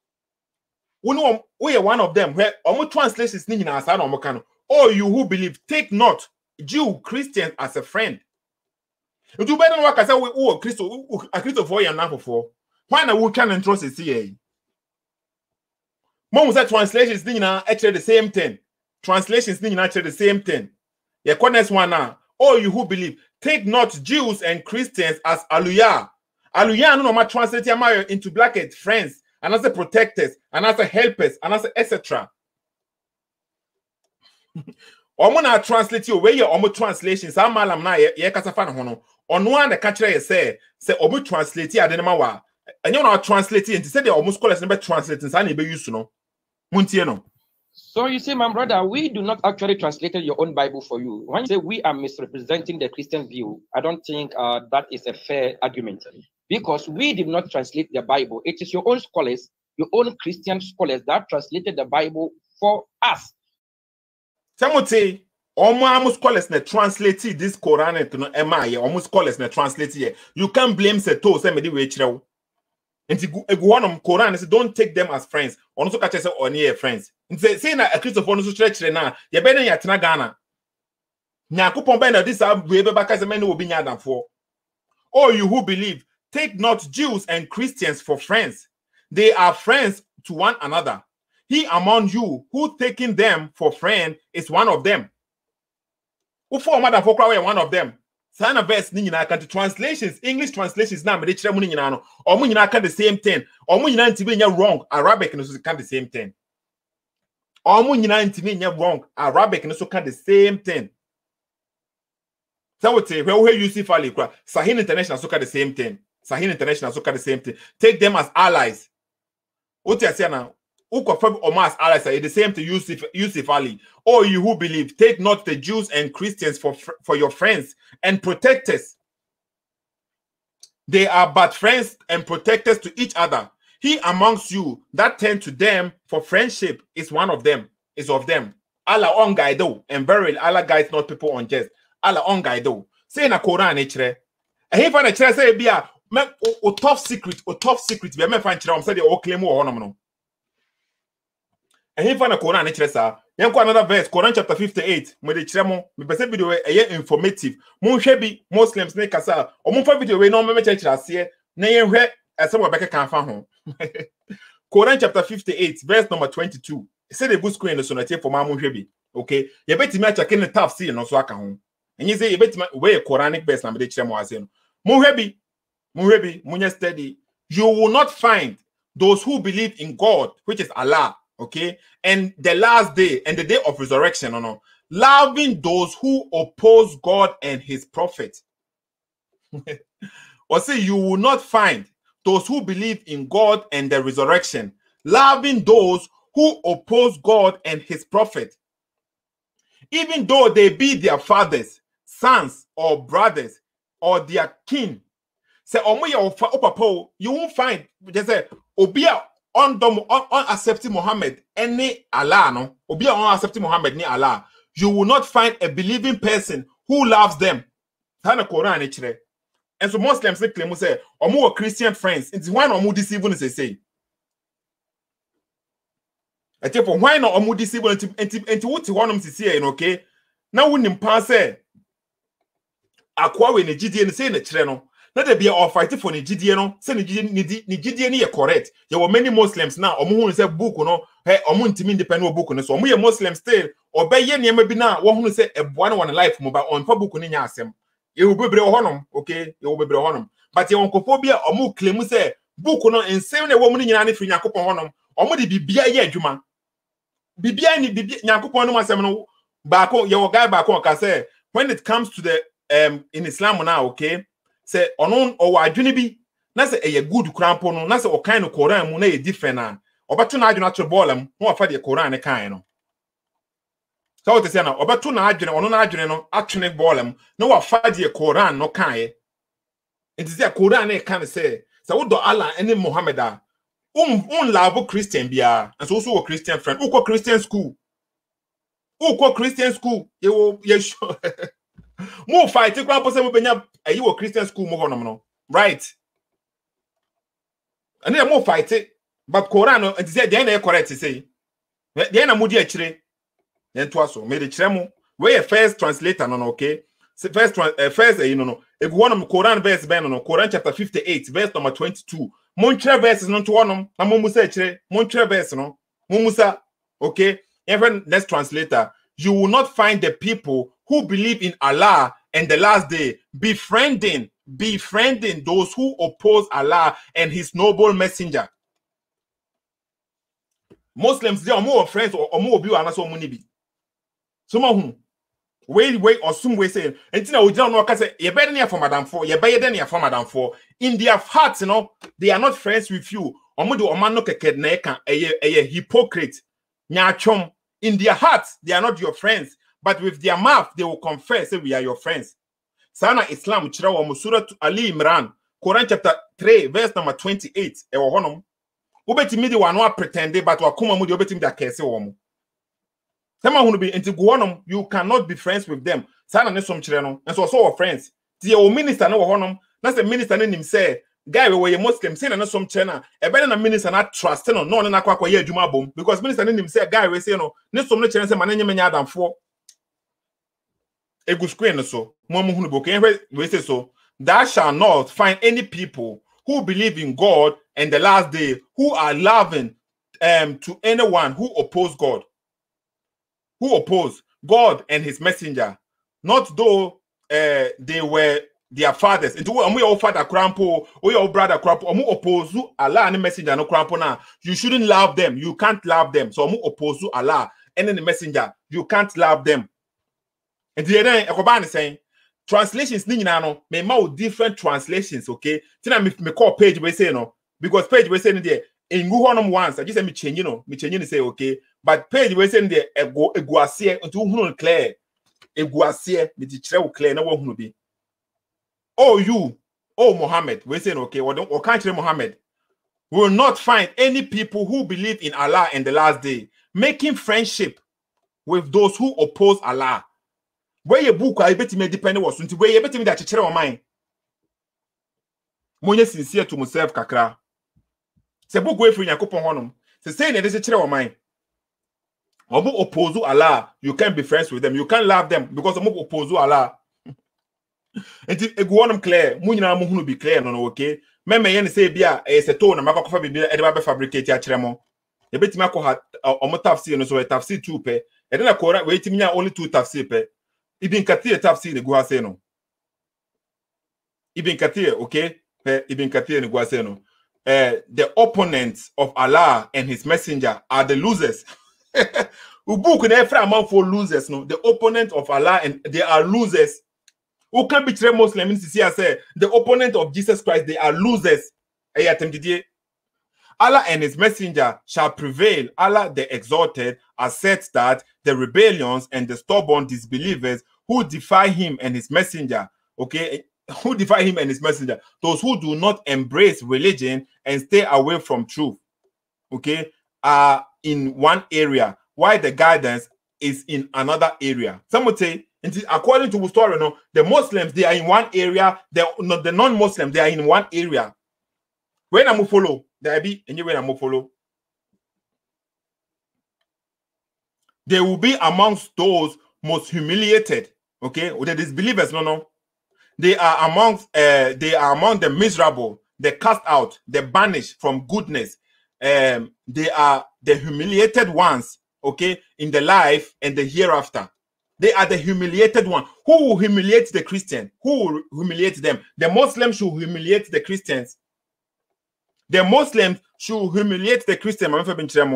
Speaker 1: We are one of them. Where almost translations oh, you who believe, take not Jew, Christians as a friend. You do better than what I say. We oh Christo, a Christo for you now for. Why not we can entrust it here? Mom said translations thing now actually the same thing. Translations thing actually the same thing. Yeah, next one now. Oh, you who believe, take not Jews and Christians as aluya. Aluya no ma translate your into bracket friends, and as a protectors, and as a helpers, and as et cetera. Omo na translate you where your omo translations. Some malam na ye kasa fan hono. On one the catcher ye say say omo translate ya denema wa. And you know translate it. Say they almost call us number translating. Sa be use no. Muntie no.
Speaker 3: So you see, my brother, we do not actually translate your own Bible for you. When you say we are misrepresenting the Christian view, I don't think uh, that is a fair argument, because we did not translate the Bible. It is your own scholars, your own Christian scholars that translated the Bible for us.
Speaker 1: Timothy, almost scholars na translate this Quran to no ema ye almost scholars na translate ye. You can't blame se to say me di we chire. Enti egu honom Quran say don't take them as friends. Ono so ka say oni ye friends. Enti say na a Christopher no so chire chire na ye be na ya tena Ghana. Nyakopon be na this we be baka say me no obi nya adamfo. Oh, you who believe, take not Jews and Christians for friends. They are friends to one another. He among you who taking them for friend is one of them. Who for mother for one of them. Sana verse ni nyina kan translations, English translations na me de kire mu ni nyina no. Omo nyina kan the same thing. Omo nyina ntimi nya wrong. Arabic no so kan the same thing. Omo nyina ntimi nya wrong. Arabic no so kan the same thing. So what say where Yusuf Ali kwa Sahin International so kan the same thing. Sahin International so kan the same thing. Take them as allies. What you say now? Who confirm Omas allies are the same to Yusuf Yusuf Ali. Oh, you who believe, take not the Jews and Christians for for your friends and protectors. They are but friends and protectors to each other. He amongst you that turn to them for friendship is one of them, is of them. Allah on guido and verily Allah guides not people unjust. Allah on guido. Say na Quran echere. And he find a chere say bia me o top secret, o top secret be me find chere am say dey o claim o honom no. And he find a Quran echere sa. Yen ko another verse, Quran chapter fifty-eight. Me de chere mo, me pese video e ye informative. Mo hwe bi Muslims ne kasa. O mo fa video we no me me chere chere ase na yen hwe asem we beka kan fa ho. Quran chapter fifty-eight verse number twenty-two. Say the book screen so na tie for ma mo hwe bi. Okay? Ye betimi a check in the tap see no so aka ho. And you say, you bet way Quranic verse na me de kire mo ase no. Mo hwebi, mo hwebi, mo nya study. You will not find those who believe in God, which is Allah, okay, and the last day and the day of resurrection, no, no, loving those who oppose God and His prophet. Or say, you will not find those who believe in God and the resurrection, loving those who oppose God and His prophet, even though they be their fathers, sons or brothers or their kin. Say omo ye ofa opapo, you won't find they say obia on dom on accepting Muhammad any Allah no obia on accepting Muhammad ni Allah. You will not find a believing person who loves them. Hana Quran echere. And so Muslims they claim say omo Christian friends. It's why no omo deceive no say. I tell for why no omo deceive enti enti enti wuti wonom sisi e no okay. Na wunim pa say akwa we ne gidie ne say ne kire no na da bia or fight for ne gidie no say ne gidie ne gidie ne ye correct. There were many Muslims now omo hu say book no hey omo ntimi independent book no so omo ye Muslim still obeye niam bi na wo hu say eboa na won life mo ba on fa book no nya asem ye wo bebre honom okay ye wo bebre honom but ye won kofo bia omo claim say book no ensem na wo mu nyina ne firi yakopon honom omo de bibia ye adwuma bibia ni bibia yakopon no asem no ba ko ye wo guy ba ko ka say when it comes to the um in Islam now, okay, say onon or adwene bi na say e good krampo no na say o kan no Quran mu na e different na obeto na adwene atwe bolem no afa de Quran ne kan no so what say na obeto na adwene ono na adwene no atwene bolem na wafa de Quran no kan e it is the Quran ne kan say say wo do Allah and Muhammad a um un love Christian bia and so also a Christian friend who go Christian school who go Christian school ye wo ye sure Mo fight you grandpa say mo benya ayi wo Christian school mo honom no right and then mo fight it but Quran no it say dey na correct say dey na mo di akire then to aso me dey kire mo we first translator no no okay first uh, first uh, you know no if one of Quran verse ben no Quran chapter fifty-eight verse number twenty-two mo kire verses no to honom na mo musa akire mo kire verse no mo musa okay even next translator you will not find the people who believe in Allah and the last day befriending, befriending those who oppose Allah and His noble messenger. Muslims, they are more friends or more be and so many be. Some of whom wait, wait, or some way saying, and now we don't know because you're better than for Madame for, you're better than for Madame for. In their hearts, you know, they are not friends with you. Omudu omano keke neka a hypocrite. Nyachom. In their hearts, they are not your friends. But with their mouth, they will confess that we are your friends. Sana Islam, Chirawa Musura Ali Imran, Quran chapter three, verse number twenty-eight. Ewa honum. Ubeti midi wanwa pretende, but wakuma mudi ubeti midi akese womu. Someone who be into Guanum, you cannot be friends with them. Sana ne some children, and so so friends. The old minister no honum. That's the minister name him say. Guy we were Muslim, say na some channel. A better than minister not trust no no na kwa kwa ye juma bom because minister name him say guy we say no. Ne some no channel say mananye menya adam for. Egu screen so. Mo mo hunu boke we say so. Thou shall not find any people who believe in God and the last day who are loving um to anyone who oppose God. Who oppose God and his messenger, not though uh, they were their fathers. Into we all father crampo, or your brother crampo, or mu oppose Allah and the messenger no crampo now. You shouldn't love them. You can't love them. So mu oppose Allah and then the messenger. You can't love them. And the other Ekoban is saying translations ni no may more different translations. Okay, tina me me call page we say no because page we say there in Guhanum once. I just say me change you know me change you say okay. But page we say there ego eguasie unto hunu clear eguasie me di kire wo clear na wo hunu bi. Oh you, oh Muhammad, we say okay, or don't or can't Muhammad will not find any people who believe in Allah and the last day, making friendship with those who oppose Allah. Where your book I bet me depend was until where you bet me that kire wo mind. Monye sincere to myself kakra. Se book we free yakopon honum. Se say na dey kire wo mind. Obu oppose Allah, you can't be friends with them. You can't love them because obu oppose Allah. And if you want them clear, munyina mu hunu be clear no okay. Me me yen say bia e se to na makofa be e de ba fabricate a kiremo. E betimi akọ omo tafsir no so e tafsir two pe. E de na kora we timi nya only two tafsir pe. Ibn Kathir tafsir ne go ase no. Ibn Kathir okay? Pe Ibn Kathir ne go ase no. Uh, the opponents of Allah and his messenger are the losers. Ubu can every amount for losers, no. The opponent of Allah and they are losers. Who can betray Muslims? See, say the opponent of Jesus Christ, they are losers. Allah and his messenger shall prevail. Allah the exalted asserts that the rebellions and the stubborn disbelievers who defy him and his messenger, okay, who defy him and his messenger, those who do not embrace religion and stay away from truth, okay, are in one area, while the guidance is in another area. Some would say, according to the story, no, the Muslims, they are in one area, the, no, the non-Muslims, they are in one area. When I'm follow, there be anywhere I'm follow. They will be amongst those most humiliated, okay, or the disbelievers, no, no. They are amongst, uh, they are among the miserable, the cast out, the banished from goodness. Um, they are the humiliated ones, okay, in the life and the hereafter. They are the humiliated one. Who will humiliate the Christian? Who will humiliate them? The Muslims should humiliate the Christians. The Muslims should humiliate the Christian. Okay,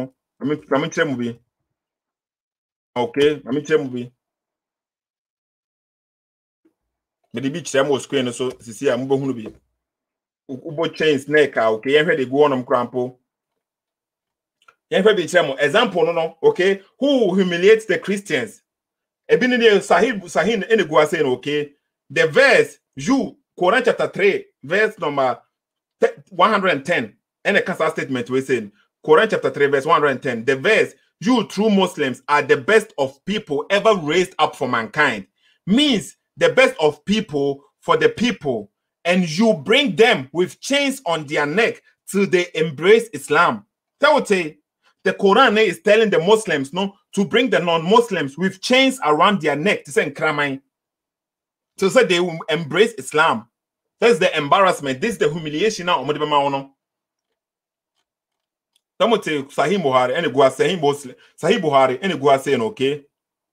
Speaker 1: but the beach I'm screen so see I'm going be ubo chains neck okay you heard they go on crampo you heard be example no no okay who humiliates the Christians ebini ne sahib sahin ene go say okay the verse you Quran chapter three verse number one hundred ten and a Kasa statement we saying Quran chapter three verse one hundred ten the verse you true Muslims are the best of people ever raised up for mankind means the best of people for the people, and you bring them with chains on their neck till they embrace Islam. That would say the Quran is telling the Muslims no to bring the non-Muslims with chains around their neck to say Kramai. To say they will embrace Islam. That's the embarrassment. This is the humiliation now. That would say Sahih Buhari and go Sahih Buhari and go saying okay.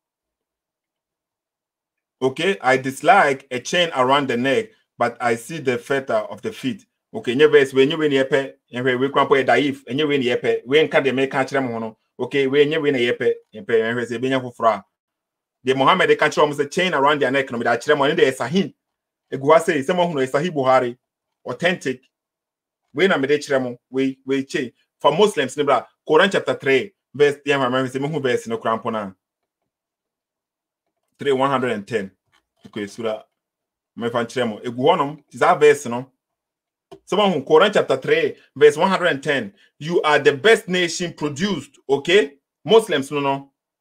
Speaker 1: Okay, I dislike a chain around the neck, but I see the fetter of the feet. Okay, never when you win yepe, and we can't put a daif, and you win yepe, we can't make country mono. Okay, when you win a yepe, and pay and say Benya for fra. The Mohammed, the country almost a chain around their neck, no matter Chiremon, there is a hint. A guase, someone who is Sahih Buhari, authentic. When I'm a Chiremon, we we chain for Muslims, Nibra, Quran chapter three, verse the American who verse no crampona. three one hundred ten. Okay, sura me fan chemo e guonom is that verse no. Someone who Quran chapter three verse one hundred ten. You are the best nation produced, okay? Muslims no no.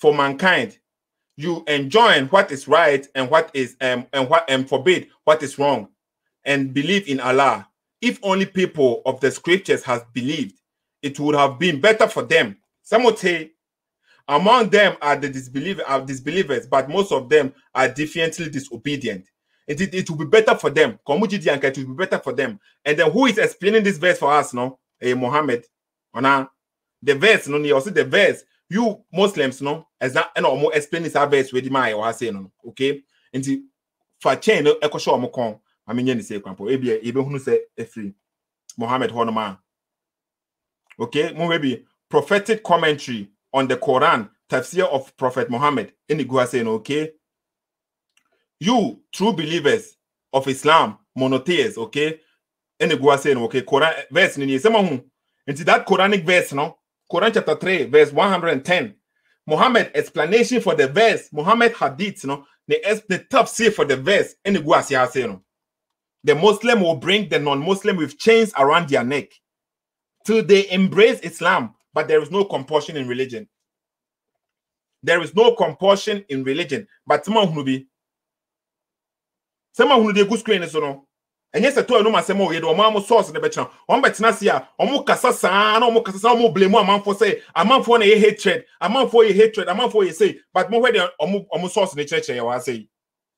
Speaker 1: for mankind. You enjoin what is right and what is um and what and forbid what is wrong, and believe in Allah. If only people of the scriptures has believed, it would have been better for them. Some would say, among them are the disbelievers, are disbelievers, but most of them are defiantly disobedient. It, it, it will be better for them. It will be better for them. And then who is explaining this verse for us? No, eh, Muhammad. Ona, the verse, no, you also the verse. You Muslims, no, as that and almost explain this verse with my or say no, okay? And the for chain, no, echo show mokon. I mean, you say, Crampo, maybe even who say a free Muhammad Honoma. Okay, maybe prophetic commentary on the Quran, tafsir of Prophet Muhammad in the Gua saying, okay, you true believers of Islam, monotheists, okay, in the Gua saying, okay, Quran verse in the into that Quranic verse, no, Quran chapter three, verse one hundred ten. Muhammad explanation for the verse, Muhammad hadith, no, the the tafsir for the verse in the Gua saying, no, the Muslim will bring the non-Muslim with chains around their neck till they embrace Islam. But there is no compulsion in religion. There is no compulsion in religion. But someone who be someone who dey go screen so no. And yes, I told you no masemo we do mama source the betra. On betina sia, omo kasa sa na omo kasa sa omo blame a man for say, a man for na hatred, a man for a hatred, a man for you say, but mo where the omo omo source the church ya wa say.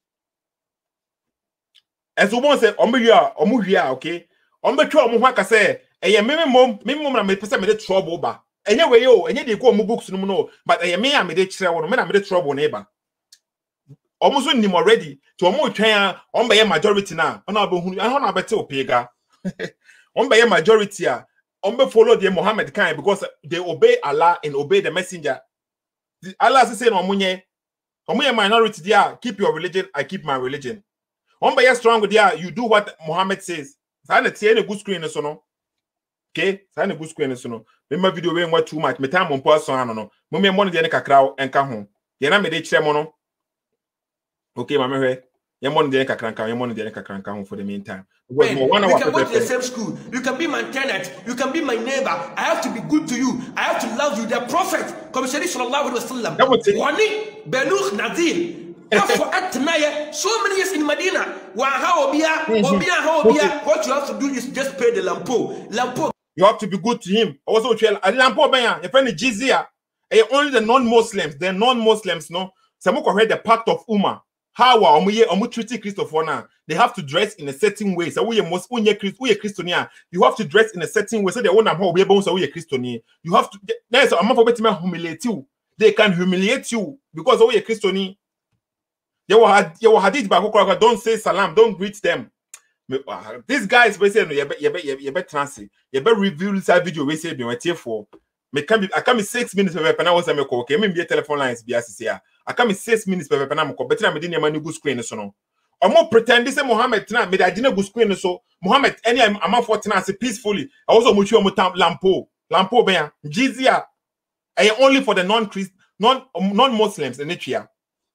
Speaker 1: As one say, omo ya, omo ya, okay. Omo twa omo hwa ka say, eh me me mom, me mom na me pese me dey trouble ba. Anyway, yo, and you go books no no, but I may have made it trouble, men have made trouble neighbor. Almost when him already to a more train on by a majority now. On our boon, I don't have a better pega. On by a majority, on be follow the Muhammad kind because they obey Allah and obey the messenger. Allah is saying, Omunye, Omunye minority, there, keep your religion, I keep my religion. On by a strong there, you do what Muhammad says. So I don't see any good screen so no. Okay, so I good screen so no. My video way more too much. Me time on person ano no. Mo me money dey kakra enka ho. Ye na me dey kire mo no. Okay, mama hwe. Ye money dey kakra enka, ye money dey kakra enka ho for the meantime.
Speaker 2: Wait, we can go to the same school. You can be my tenant. You can be my neighbor. I have to be good to you. I have to love you. The Prophet, Commissioner Sallallahu Alaihi Wasallam. Wani Benuch Nadir. For atnaye so many years in Medina. Wa ha obia, obia ha obia. What you have to do is just pay the lampo. Lampo.
Speaker 1: You have to be good to him. Also, lampo benya. You find the jizya. Only the non-Muslims, the non-Muslims, no. Some read the Pact of Ummah. How are we? Omu treaty Christopher now? They have to dress in a certain way. So we are most we are Christian. You have to dress in a certain way. So they won't have how we are both. So we are Christian. You have to. There's a man for better humiliate you. They can humiliate you because we are Christian. They will had they will hadith back. Don't say salam. Don't greet them. These guys basically you bet you bet you bet translate. You bet review this video. We say be waiting for. Me can be I can be six minutes per pen. I was a me call. Okay, me be telephone lines be as here. I can be six minutes per pen. I'm call. Better me didn't man good screen so no. I'm more pretend this Muhammad tonight. Me I didn't good screen so Muhammad any I'm for tonight peacefully. I also much you lampo lampo be jizya. I only for the non-Christ non non-Muslims in Nigeria.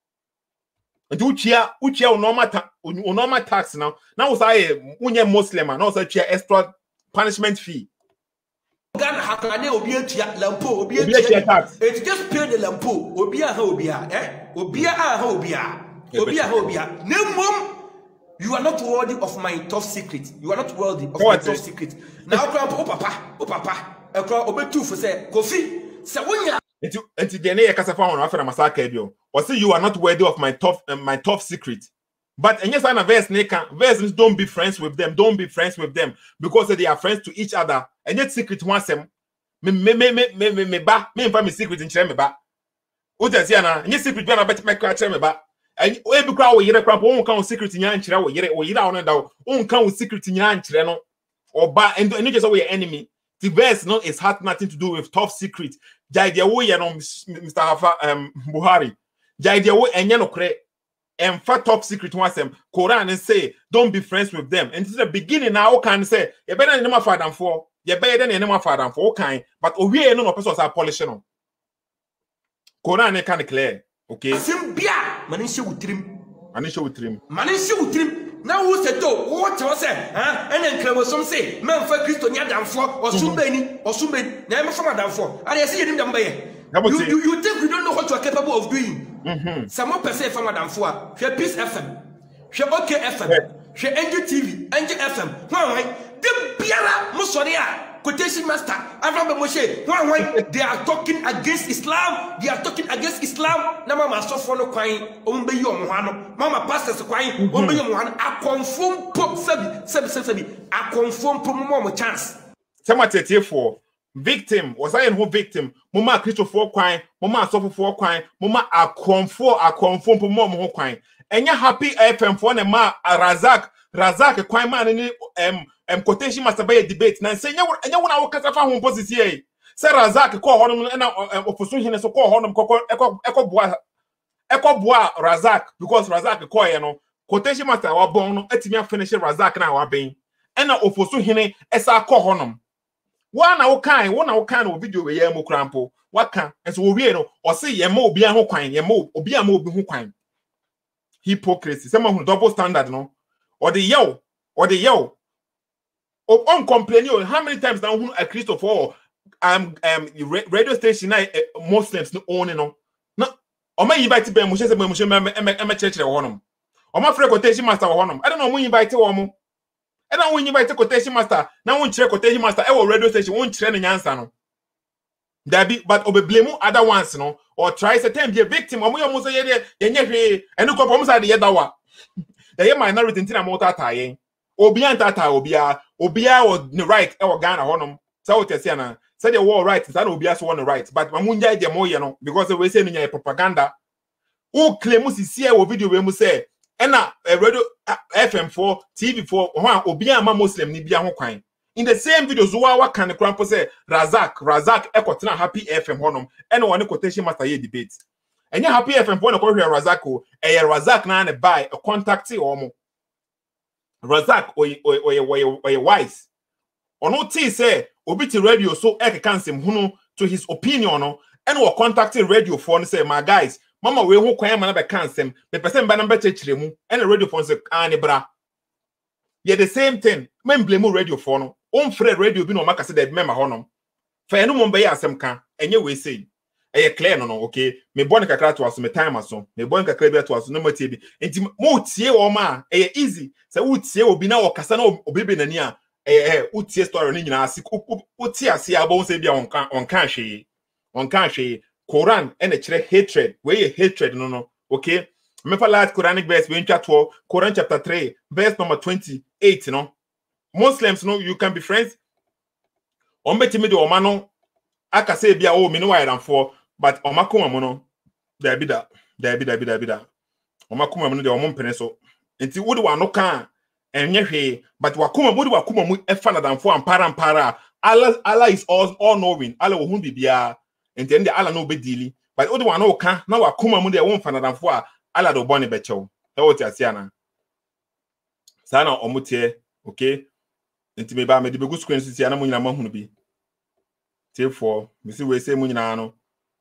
Speaker 1: And uchia uchia unoma ta unoma tax now. Now say unye Muslim now say chia extra punishment fee.
Speaker 2: Ghana hakane obi atua lampo obi atua. It's just pay the lampo obi a ha obi a eh obi a ha obi a obi a ha obi a. Nemom you are not worthy of my top secret. You are not worthy of my top secret. Now oh papa oh papa ekra obetu for say Kofi say wonya
Speaker 1: Into into the near Casafa on after Masaka bio. Or say you are not worthy of my top uh, my top secret. But and yes, I verse neka verses don't be friends with them. Don't be friends with them because they are friends to each other. And yet secret wants them. Me me me me me me me ba me me secret in me ba. Uta si ana any secret be na bet me cra me ba. And we be cra wo yire cra won kan secret nya nkyere wo yire wo yire on da won kan secret nya nkyere no. Oba and and just we enemy. The verse no is had nothing to do with top secret. Jaidia wo ye no Mister Hafa um Buhari. Jaidia wo enye no kre. And for top secret one them Quran and say don't be friends with them. And this is the beginning now can say you better than my father for you better than my father for kind but we no person are polishing. Quran is kind of clear. Okay.
Speaker 2: Sim bia manisha utrim.
Speaker 1: Manisha utrim.
Speaker 2: Manisha utrim. Now who said to what was said? Huh? And then Clemosom say, man for Christo Nyadam for or Sumbeni or Sumben, never from Adam for. And I see him them by. You, you, you think we don't know what you are capable of doing? Mm-hmm. Some more per se from Madame Four, she Peace F M, she OK F M, she Angel T V, Angel F M. Why? The Biara Musoria. Quotation master, Abraham Moshe, why they are talking against Islam, they are talking against Islam. Na mama so for no kwai, ombe yo mohano, mama pastors kwai, ombe yo mohano, a confirm pop sabi, sabi sabi, a confirm pop mo chance.
Speaker 1: Sama tete for victim, was I who victim? Mama Christopher kwai, mama so for kwai, mama a confirm, a confirm pop mo kwai. Enya happy F M for na ma Razak, Razak kwai man ni um Um, quotation master by a debate. Now, say, you want to cut off one position. Say, Razak, call Honum and opposition, so call Honum, Echo Echo Bois, Echo Bois, Razak, because Razak, call you know, quotation master, our bone, Etimia finish Razak now, our being. And now, opposition, as I call Honum. One our kind, one our kind of video, a yamo crampo, what can, and so we know, or say, Yamo, be a whole kind, Yamo, or be a move who kind. Hypocrisy, someone who double standard, no, or the yo, or the yo. Oh, on complaining, how many times now a Christopher um um radio station uh, Muslims no own no no o ma invite be mo se mo se me me church re wonom o ma free quotation master wonom I don't know when invite wo mo I don't know when invite quotation master na won kire quotation master e wo radio station won kire ne nyansa no that be but obe blame other ones no or try say time be a victim o mo yo mo say ye ye nye hwe enu ko mo say de ye dawa ye minority ntina mo ta ta yen obi antata obia obia was the right e wo Ghana honum so what you say na say the war right say obia so one right but mamunja de mo ye no because we say no propaganda who claim sisi e wo video we mu say e na radio F M four T V four ho obia ma muslim ni bia ho kwan in the same video zo wa kan krampo say Razak Razak e kwotena Happy F M honum e na one quotation master ye debate enya Happy F M four na ko hwe Razak o e ye Razak na na buy a contact o mo Razak oye oye oye oye wise. Ono ti say obi ti radio so e kan sem hunu to his opinion no and we contacting radio phone say my guys mama we hu kwan ma na be kan sem be person ba na be chechire mu and radio phone say ani bra. Ye the same thing men blame radio phone no on free radio bi no maka say de member honom. Fa enu mo be ya asem kan enye we say e clear no no okay me born kakra to aso me time aso me born kakra bi to aso no matie bi enti mo tie wo ma e easy say wo tie obi na wo kasa na obibe nani a eh wo tie story no nyina ase wo tie ase abo say bia on kan on kan hwe on kan hwe Quran and a chere hatred we hatred no no okay me fa last Quranic verse we ntwa to Quran chapter three verse number twenty-eight no Muslims no you can be friends on betimi de o ma no aka say bia o me no wire than for but omakoma mo no da bi da da bi da bi da bi da omakoma mo no de o mo mpene so enti wo de wa no kan enye hwe but wakoma mo de wakoma mu e fa na than for ampara ampara Allah Allah is all, all knowing Allah wo hu bibia enti ende Allah no be dili but wo de wa no kan na wakoma mo de wo mfa na than for Allah do bone be chew e wo ti asia na sana omutie okay enti me ba me de be gu screen sisi na mo nyina ma hunu bi for me see we say munyina no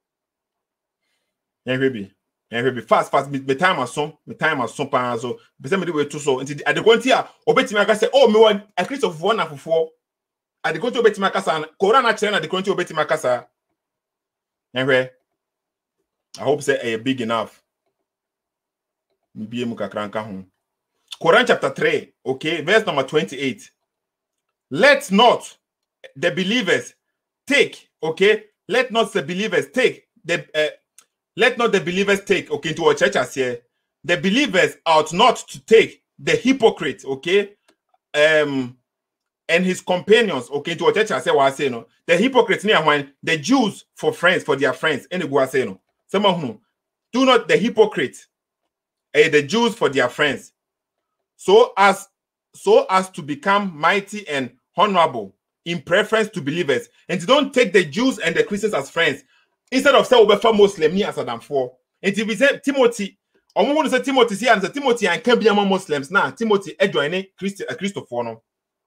Speaker 1: ehwe bi ehwe bi fast fast me time aso me time aso pa so be say me dey we to so nti adekonti a obetimi aka say oh me want a Christopher for na fofo adekonti obetimi aka sa Quran na kire na adekonti obetimi aka sa ehwe I hope say eh big enough me bi emu kakra nka ho Quran chapter three okay verse number twenty-eight let not the believers take, okay, let not the believers take the uh, let not the believers take, okay, to our church as here. The believers ought not to take the hypocrite, okay, um, and his companions, okay, to our church as here. Say no, the hypocrites near when the Jews for friends for their friends, and go say no. Someone who do not the hypocrite, eh, the Jews for their friends, so as so as to become mighty and honorable in preference to believers, and to don't take the Jews and the Christians as friends instead of say obefa Muslim ni as Adam for. And if we say Timothy, or we want to say Timothy see and say Timothy and can be among Muslims now. Timothy e join Christ a Christopher no,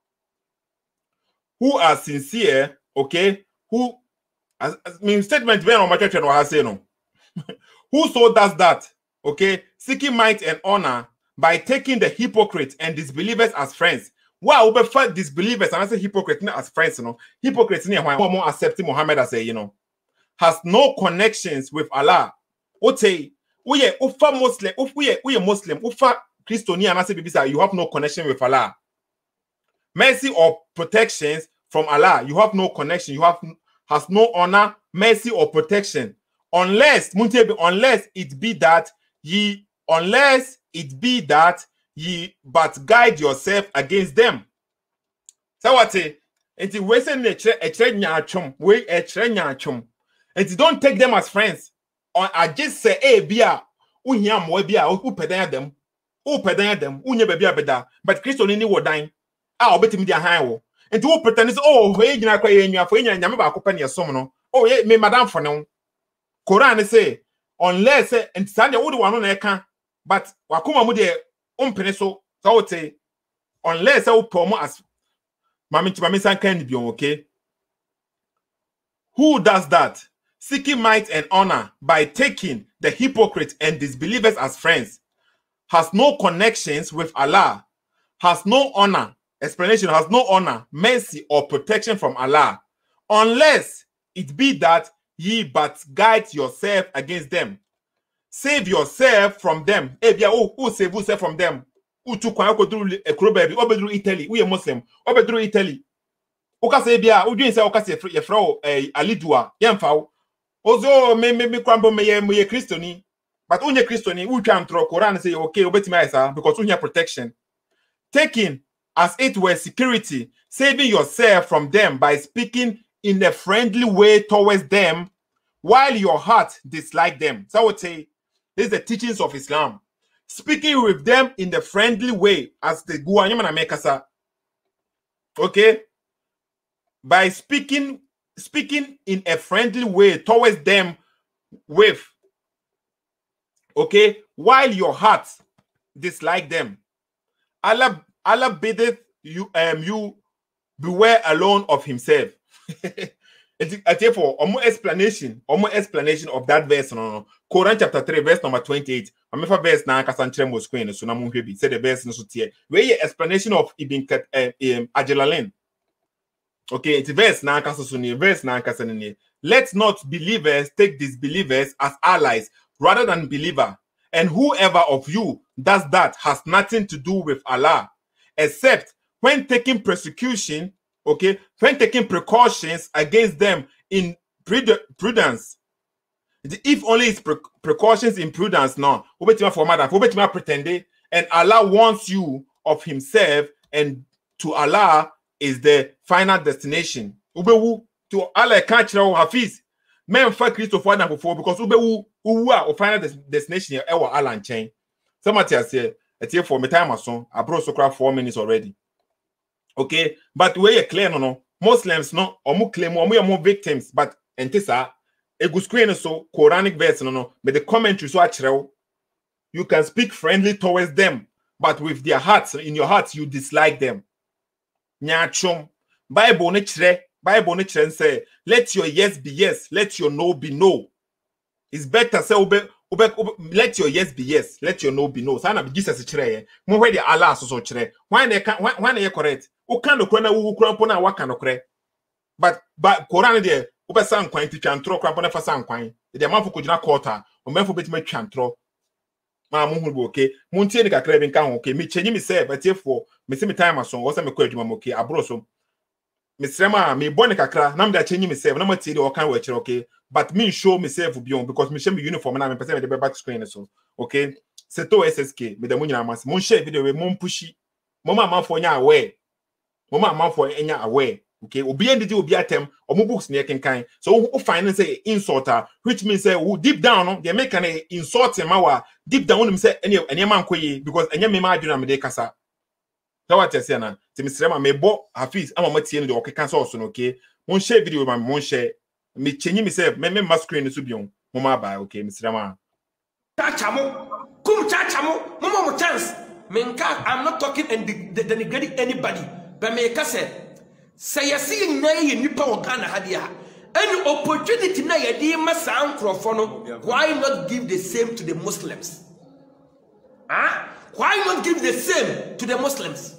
Speaker 1: who are sincere, okay, who as, as mean statement when on my church no has say no. Whoso does that, okay, seeking might and honor by taking the hypocrites and disbelievers as friends. Wow, we prefer disbelievers and I say hypocrites as friends, you know. Hypocrites near why more accepting Muhammad as a, you know, has no connections with Allah. Ote, we are ufa Muslim, if we are we are Muslim, ufa Christian and I say bibisa, you have no connection with Allah. Mercy or protections from Allah, you have no connection, you have has no honor, mercy or protection, unless unless it be that ye unless it be that ye but guide yourself against them. So what say? And we say we and don't take them as friends. Or I just say, hey, bia, unyam we bia, who pedaya them, who pedaya them, unya bebia beda, but Christo ni wo dying. Ah, obeti me dia han. And to pretend oh, we nyina kwa ye nwa for nya nyame ba akopɛ ne som no. Oh, ye me madam for no. Quran say unless and sande wo de wano na eka, but wakoma mu de umpene so so would say unless I will promo as Mami Mami San can be okay. Who does that? Seeking might and honor by taking the hypocrites and disbelievers as friends, has no connections with Allah, has no honor, explanation has no honor, mercy or protection from Allah, unless it be that ye but guide yourself against them. Save yourself from them. Eh bien, who who save yourself from them? Who took one go through a crow baby? Obe through Italy. We a Muslim. Obe through Italy. Oka say bia. Who doing say oka say your friend eh alidua. Yemfa. Ozo me me me kwambo me ye me ye Christiani. But unye Christiani. Who can throw Quran say okay obeti me isa because unye protection. Taking as it were security, saving yourself from them by speaking in a friendly way towards them, while your heart dislike them. So I would say. This is the teachings of Islam. Speaking with them in the friendly way, as the Guanyamana Mekasa. Okay? By speaking, speaking in a friendly way towards them with, okay, while your heart dislike them. Allah, Allah biddeth you, um, you beware alone of himself. And therefore, or more explanation, or more explanation of that verse. No, no. Quran chapter three, verse number twenty-eight. I'm never verse now. Kasantre mo screen. So na mo hebi. Say the verse no so tiye. Where ye explanation of Ibn um, Ajalalain. Okay, it's verse now. Kasasuni verse now. Kasanini. Let not believers take disbelievers as allies rather than believer. And whoever of you does that has nothing to do with Allah, except when taking persecution. Okay, when taking precautions against them in prudence, if only it's pre precautions in prudence, no, for madam, pretend, and Allah wants you of Himself, and to Allah is the final destination. Ubewu to Allah can't know Hafiz. Men for Christopher now before because Ubewu who are final destination here, our Allah and chain. Somebody has said, "It's here for me time or so." I brought so crap four minutes already. Okay, but where you clear no no Muslims no or mu claim or more victims, but entisa a good screen so Quranic verse no no but the commentary so actually you can speak friendly towards them, but with their hearts in your hearts you dislike them. Nyachum Bible ne chre Bible ne chre say let your yes be yes, let your no be no. It's better say obe obe let your yes be yes, let your no be no. Sana be Jesus chre mo where the Allah so so chre when they can when they correct. Ukando kwena wu krampo na waka no kre but but Quran there obe san kwan ti twantro krampo na fa san kwan de manfo ko gina quarter o manfo betima twantro ma mo hu bo okay mo ntie ni kakra bi nka ho okay me chenyi me say but ifo me se me time aso wo se me kwa adwuma mo okay abro so me srema me bone kakra na me da chenyi me say na matie de o kan wa kire okay but me show me self bion because me share me uniform na me pese me de back screen so okay seto S S K me da mo nyina mas mo share video we mo pushi mo ma manfo nya aware Mama man for enya aware. Okay, obi and did obi atem or mo books near can so who find say insulter, which means say who deep down no they make an insult him our deep down him say any any man koye because any me ma adwuna me de kasa. So what you say na ti misrema me bo Hafiz ama matie no de okeka so so no okay. Mon share video ma mon share me chenyi me say me me screen so bion mo ma ba okay misrema.
Speaker 2: Chachamo kum chachamo mo mo chance. Menka I'm not talking and denigrating anybody. But me kase say yesi na ye nipa o Ghana ha dia any opportunity na ye di masa ankrofo no why not give the same to the Muslims? Huh? Why not give the same to the Muslims?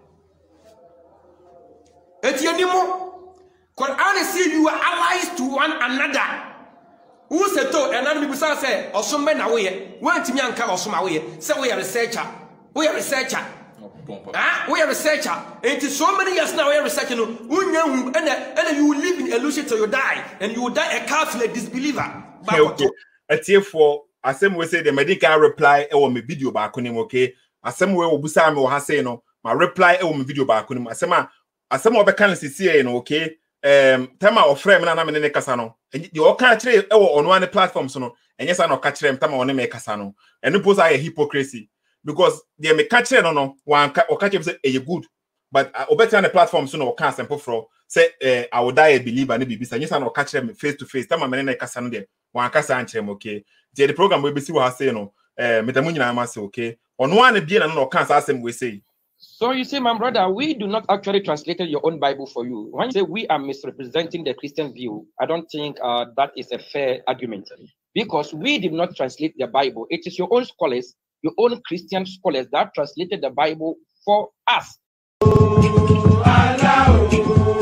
Speaker 2: Etienimo, Quran say you are allies to one another. Who said to and then people say, or some men away, went to me and come some away. So we are researcher. We are researcher. Ah, we are researcher. It is so many years now we are researching. And then you will live in illusion till you die, and you will die a kafir, a disbeliever.
Speaker 1: Okay. A tear for as some way say the medical reply or my video back on him, okay? As some way Busam or Haseno, my reply or my video back on him. As some as some of the candidates see, okay? Um, Tama or frame and I'm in the Casano. And you all can't trade on one platform, so and yes, I know catch them Tama on make Casano. And suppose I a hypocrisy because they may catch them no one or catch them say a good, but I better on the platform soon or can't simple for say I will die a believer and be and yes, I know catch them face to face. Tama man Casano there one Cassan, okay? The program will be see what I say no, uh, Metamunia must okay. On one being and no cancer, as we say.
Speaker 3: So you see, my brother, we do not actually translated your own Bible for you. When you say we are misrepresenting the Christian view, I don't think uh, that is a fair argument because we did not translate the Bible. It is your own scholars, your own Christian scholars that translated the Bible for us. Oh, Allah.